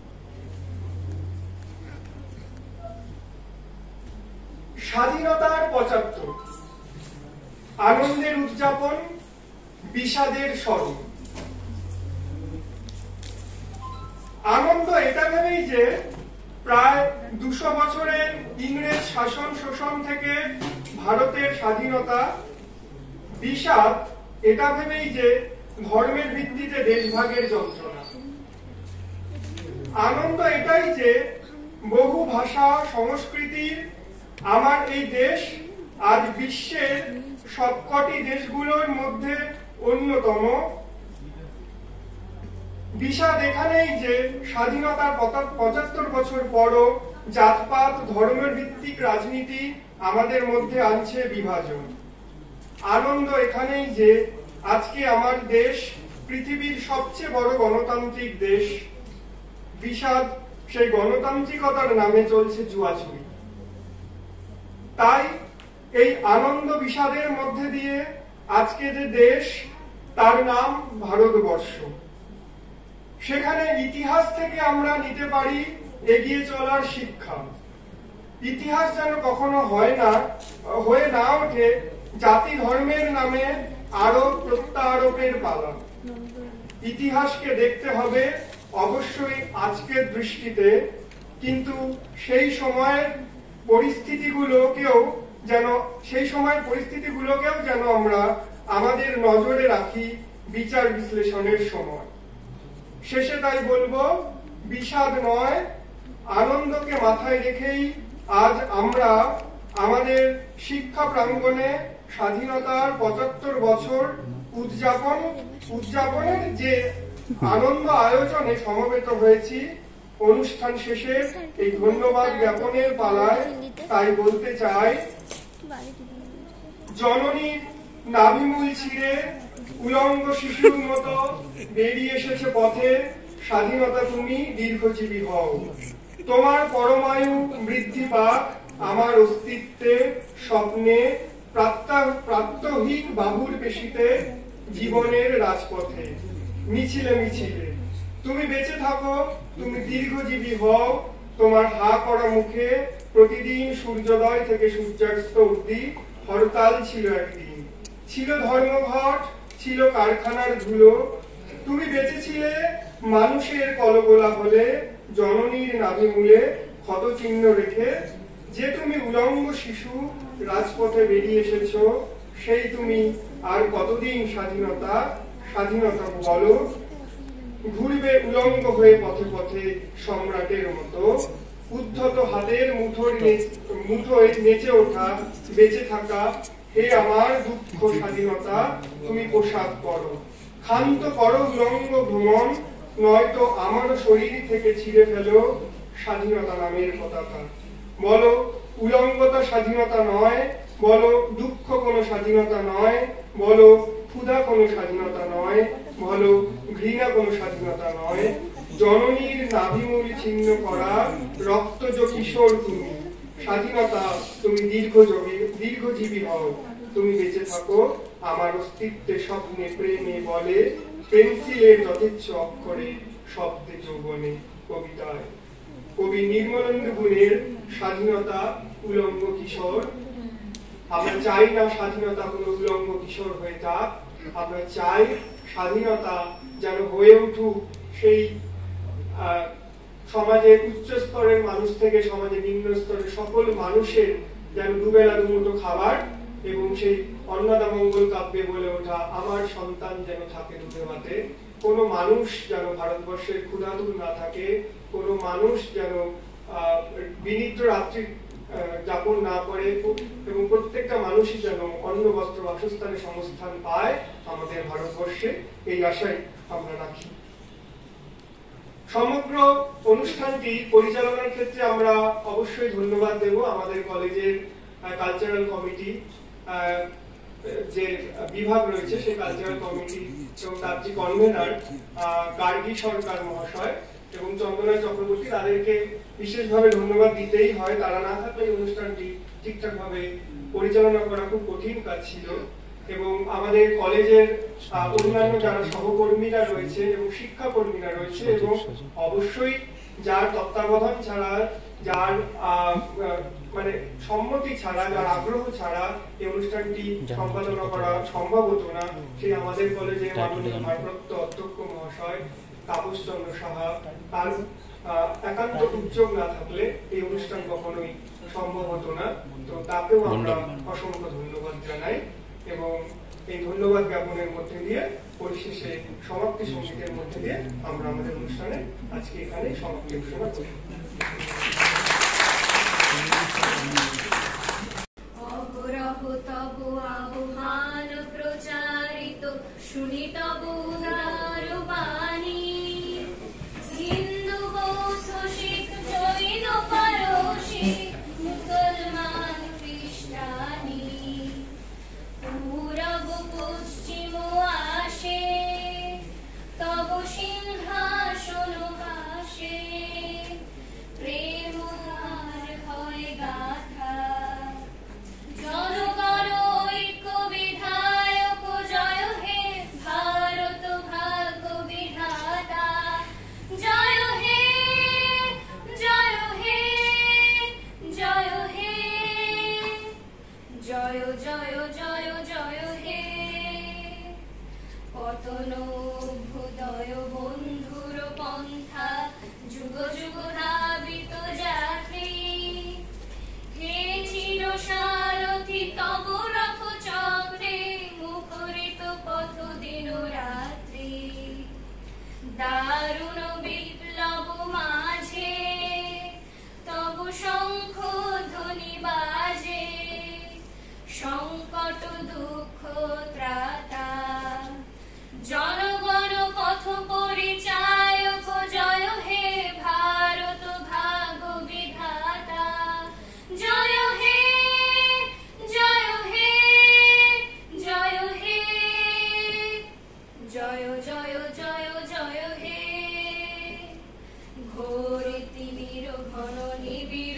স্বাধীনতার ৭৫, আনন্দের উদযাপন, বিষাদের স্মরণ। আনন্দ এটা ভেবেই যে প্রায় ২০০ বছরের ইংরেজ শাসন শোষণ থেকে ভারতের স্বাধীনতা। বিষাদ এটা ভেবেই যে ধর্মের ভিত্তিতে দেশভাগের যন্ত্রণা। আনন্দ এটাই যে বহু ভাষা সংস্কৃতির আমার এই দেশ আজ বিশ্বের সবকটি দেশগুলোর মধ্যে অন্যতম। বিষাদ এখানেই যে স্বাধীনতার ৭৫ বছর পরও জাতপাত ধর্মের ভিত্তিক রাজনীতি আমাদের মধ্যে আনছে বিভাজন। আনন্দ এখানেই যে আজকে আমার দেশ পৃথিবীর সবচেয়ে বড় গণতান্ত্রিক দেশ। বিষাদ সেই গণতান্ত্রিকতার নামে চলছে জুয়াছুরি। তাই এই আনন্দ বিষাদের মধ্যে দিয়ে আজকে যে দেশ তার নাম ভারতবর্ষ। সেখানে ইতিহাস থেকে আমরা নিতে পারি এগিয়ে চলার শিক্ষা। ইতিহাস যেন কখনো হয়ে না ওঠে জাতি ধর্মের নামে আরোপ প্রত্যারোপের পালা। ইতিহাসকে দেখতে হবে অবশ্যই আজকের দৃষ্টিতে, কিন্তু সেই সময়ের পরিস্থিতিগুলোকেও যেন আমরা আমাদের নজরে রাখি বিচার বিশ্লেষণের সময়। শেষে তাই বলবো, বিষাদ নয় আনন্দকে মাথায় রেখেই আজ আমরা আমাদের শিক্ষা প্রাঙ্গণে স্বাধীনতার ৭৫ বছর উদযাপনের যে আনন্দ আয়োজনে সমবেত হয়েছি। অনুষ্ঠান শেষে এই ধন্যবাদ জ্ঞাপনের পালায় তাই বলতে চাই, জননীর নাভিমূল ছিঁড়ে উলঙ্গ শিশুর মতো বেরিয়ে এসেছে পথে, স্বাধীনতা তুমি দীর্ঘজীবী হও। তোমার পরমায়ু বৃদ্ধি পাক আমার অস্তিত্বে, স্বপ্নে, প্রাত্যহিক বাহুর পেশিতে, জীবনের রাজপথে, মিছিলে মিছিলে। তুমি বেঁচে থাকো, তুমি দীর্ঘজীবী হও। তোমার হা করা মুখে প্রতিদিন সূর্যোদয় থেকে সূর্যাস্ত অবধি হরতাল ছিল একদিন, ছিল ধর্মঘট, ছিল কারখানার ধুলো। তুমি বেঁচেছিলে মানুষের কলগোলা হলে, জননীর নাভিমূলে ক্ষতচিহ্ন রেখে। যে তুমি উলঙ্গ শিশু রাজপথে বেরিয়ে এসেছ, সেই তুমি আর কতদিন স্বাধীনতা স্বাধীনতা বলো, ঘুরবে উলঙ্গ হয়ে পথে পথে সম্রাটের মতো, উদ্ধত হাতের মুঠোয় নেচে ওঠা বেঁচে থাকা, হে আমার দুঃখ স্বাধীনতা তুমি পোশাক পরো, ক্ষান্ত করো উলঙ্গ ভ্রমণ, নয়তো আমার শরীর থেকে ছিঁড়ে ফেলো স্বাধীনতা নামের পতাকা। বলো উলঙ্গতা স্বাধীনতা নয়, বলো দুঃখ কোনো স্বাধীনতা নয়, বলো ক্ষুধা কোনো স্বাধীনতা নয়, বলো ঘৃণা কোনো স্বাধীনতা নয়, জননীর নাভিমূল ছিন্ন করা রক্তজ কিশোর তুমি, স্বাধীনতা তুমি দীর্ঘজীবী হও, তুমি বেঁচে থাকো আমার অস্তিত্বে স্বপ্নে প্রেমে বলে, পেন্সিলের যথেচ্ছ অক্ষরে শব্দে যৌবনে কবিতায়। কবি নির্মলেন্দু গুণের স্বাধীনতা উলঙ্গ কিশোর। আমরা চাই না স্বাধীনতা কোনো উলঙ্গ কিশোর হয়ে যাক, আমরা চাই স্বাধীনতা যেন হয়ে উঠুক সেই সমাজের উচ্চ স্তরের মানুষ থেকে সমাজের নিম্ন স্তরের সকল মানুষের যেন দুবেলা দুমুঠো খাবার, এবং সেই অন্নদা মঙ্গল কাব্যে বলে ওঠা আমার সন্তান যেন থাকে দুধে ভাতে। কোনো মানুষ যেন ভারতবর্ষের ক্ষুধাতুর না থাকে, কোনো মানুষ যেন বিনিদ্র রাত্রি যাপন না করে, এবং প্রত্যেকটা মানুষই যেন অন্ন বস্ত্র বাসস্থানের সংস্থান পায় আমাদের ভারতবর্ষে, এই আশাই আমরা রাখি। সমগ্র অনুষ্ঠানটি পরিচালনার ক্ষেত্রে আমরা অবশ্যই ধন্যবাদ দেব আমাদের কলেজের কালচারাল কমিটি, যে বিভাগ রয়েছে সেই কালচারাল কমিটি এবং তার যে কনভেনার গার্গী সরকার মহাশয় এবং চন্দনা চক্রবর্তী, তাদেরকে বিশেষভাবে ধন্যবাদ দিতেই হয়। তারা না থাকলে এই অনুষ্ঠানটি ঠিকঠাক ভাবে পরিচালনা করা খুব কঠিন কাজ ছিল। এবং আমাদের কলেজের অন্যান্য যারা সহকর্মীরা রয়েছে এবং শিক্ষাকর্মীরা রয়েছে, এবং অবশ্যই যার তত্ত্বাবধান ছাড়া, যার মানে সম্মতি ছাড়া, যার আগ্রহ ছাড়া এই অনুষ্ঠানটি সম্পাদনা করা সম্ভব হতো না, সেই আমাদের কলেজের মাননীয় ভারপ্রাপ্ত অধ্যক্ষ মহাশয় তাপস চন্দ্র সাহা, তার একান্ত উদ্যোগ না থাকলে এই অনুষ্ঠান কখনোই সম্ভব হতো না। তো তাকেও আমরা অসংখ্য ধন্যবাদ জানাই, এবং এই ধন্যবাদ জ্ঞাপনের মধ্যে দিয়ে পরিশেষে সমাপ্তি সঙ্গীতের মধ্যে দিয়ে আমরা আমাদের অনুষ্ঠানে আজকে এখানে সমাপ্তি ঘোষণা করি। অবরহ তব আহ্বান প্রচারিত, শুনি তব উদার বাণী, হিন্দু বৌদ্ধ শিখ জৈন পারসিক মুসলমান খ্রিস্টানি, পূরব পশ্চিম আসে তব সিংহাসন ভাসে, প্রেম আর হয় গাথা, জনগণ ঐক্য বিধায়ক জয় হে ভারত ভাগ্য বিধাতা, জয় হে জয় হে জয় হে জয় জয় জয় জয় হে, পতন অভ্যুদয় বন্ধুর পন্থা, যুগ যুগ ধাবিত যাত্রী, হে চির সারথি তব রথ চক্রে, মুখরিত পথ দিন রাত্রি, দারুণ বিপ্লব মাঝে তব শঙ্খ ধ্বনি বাজে, সংকট দুঃখ ত্রাতা, জনগণ পথ পরিচায়ক, জয় হে ভারত ভাগ্য বিধাতা, জয় হে জয় হে জয় হে জয় জয় জয় জয় হে, ঘোর তিমির ঘন নিবিড়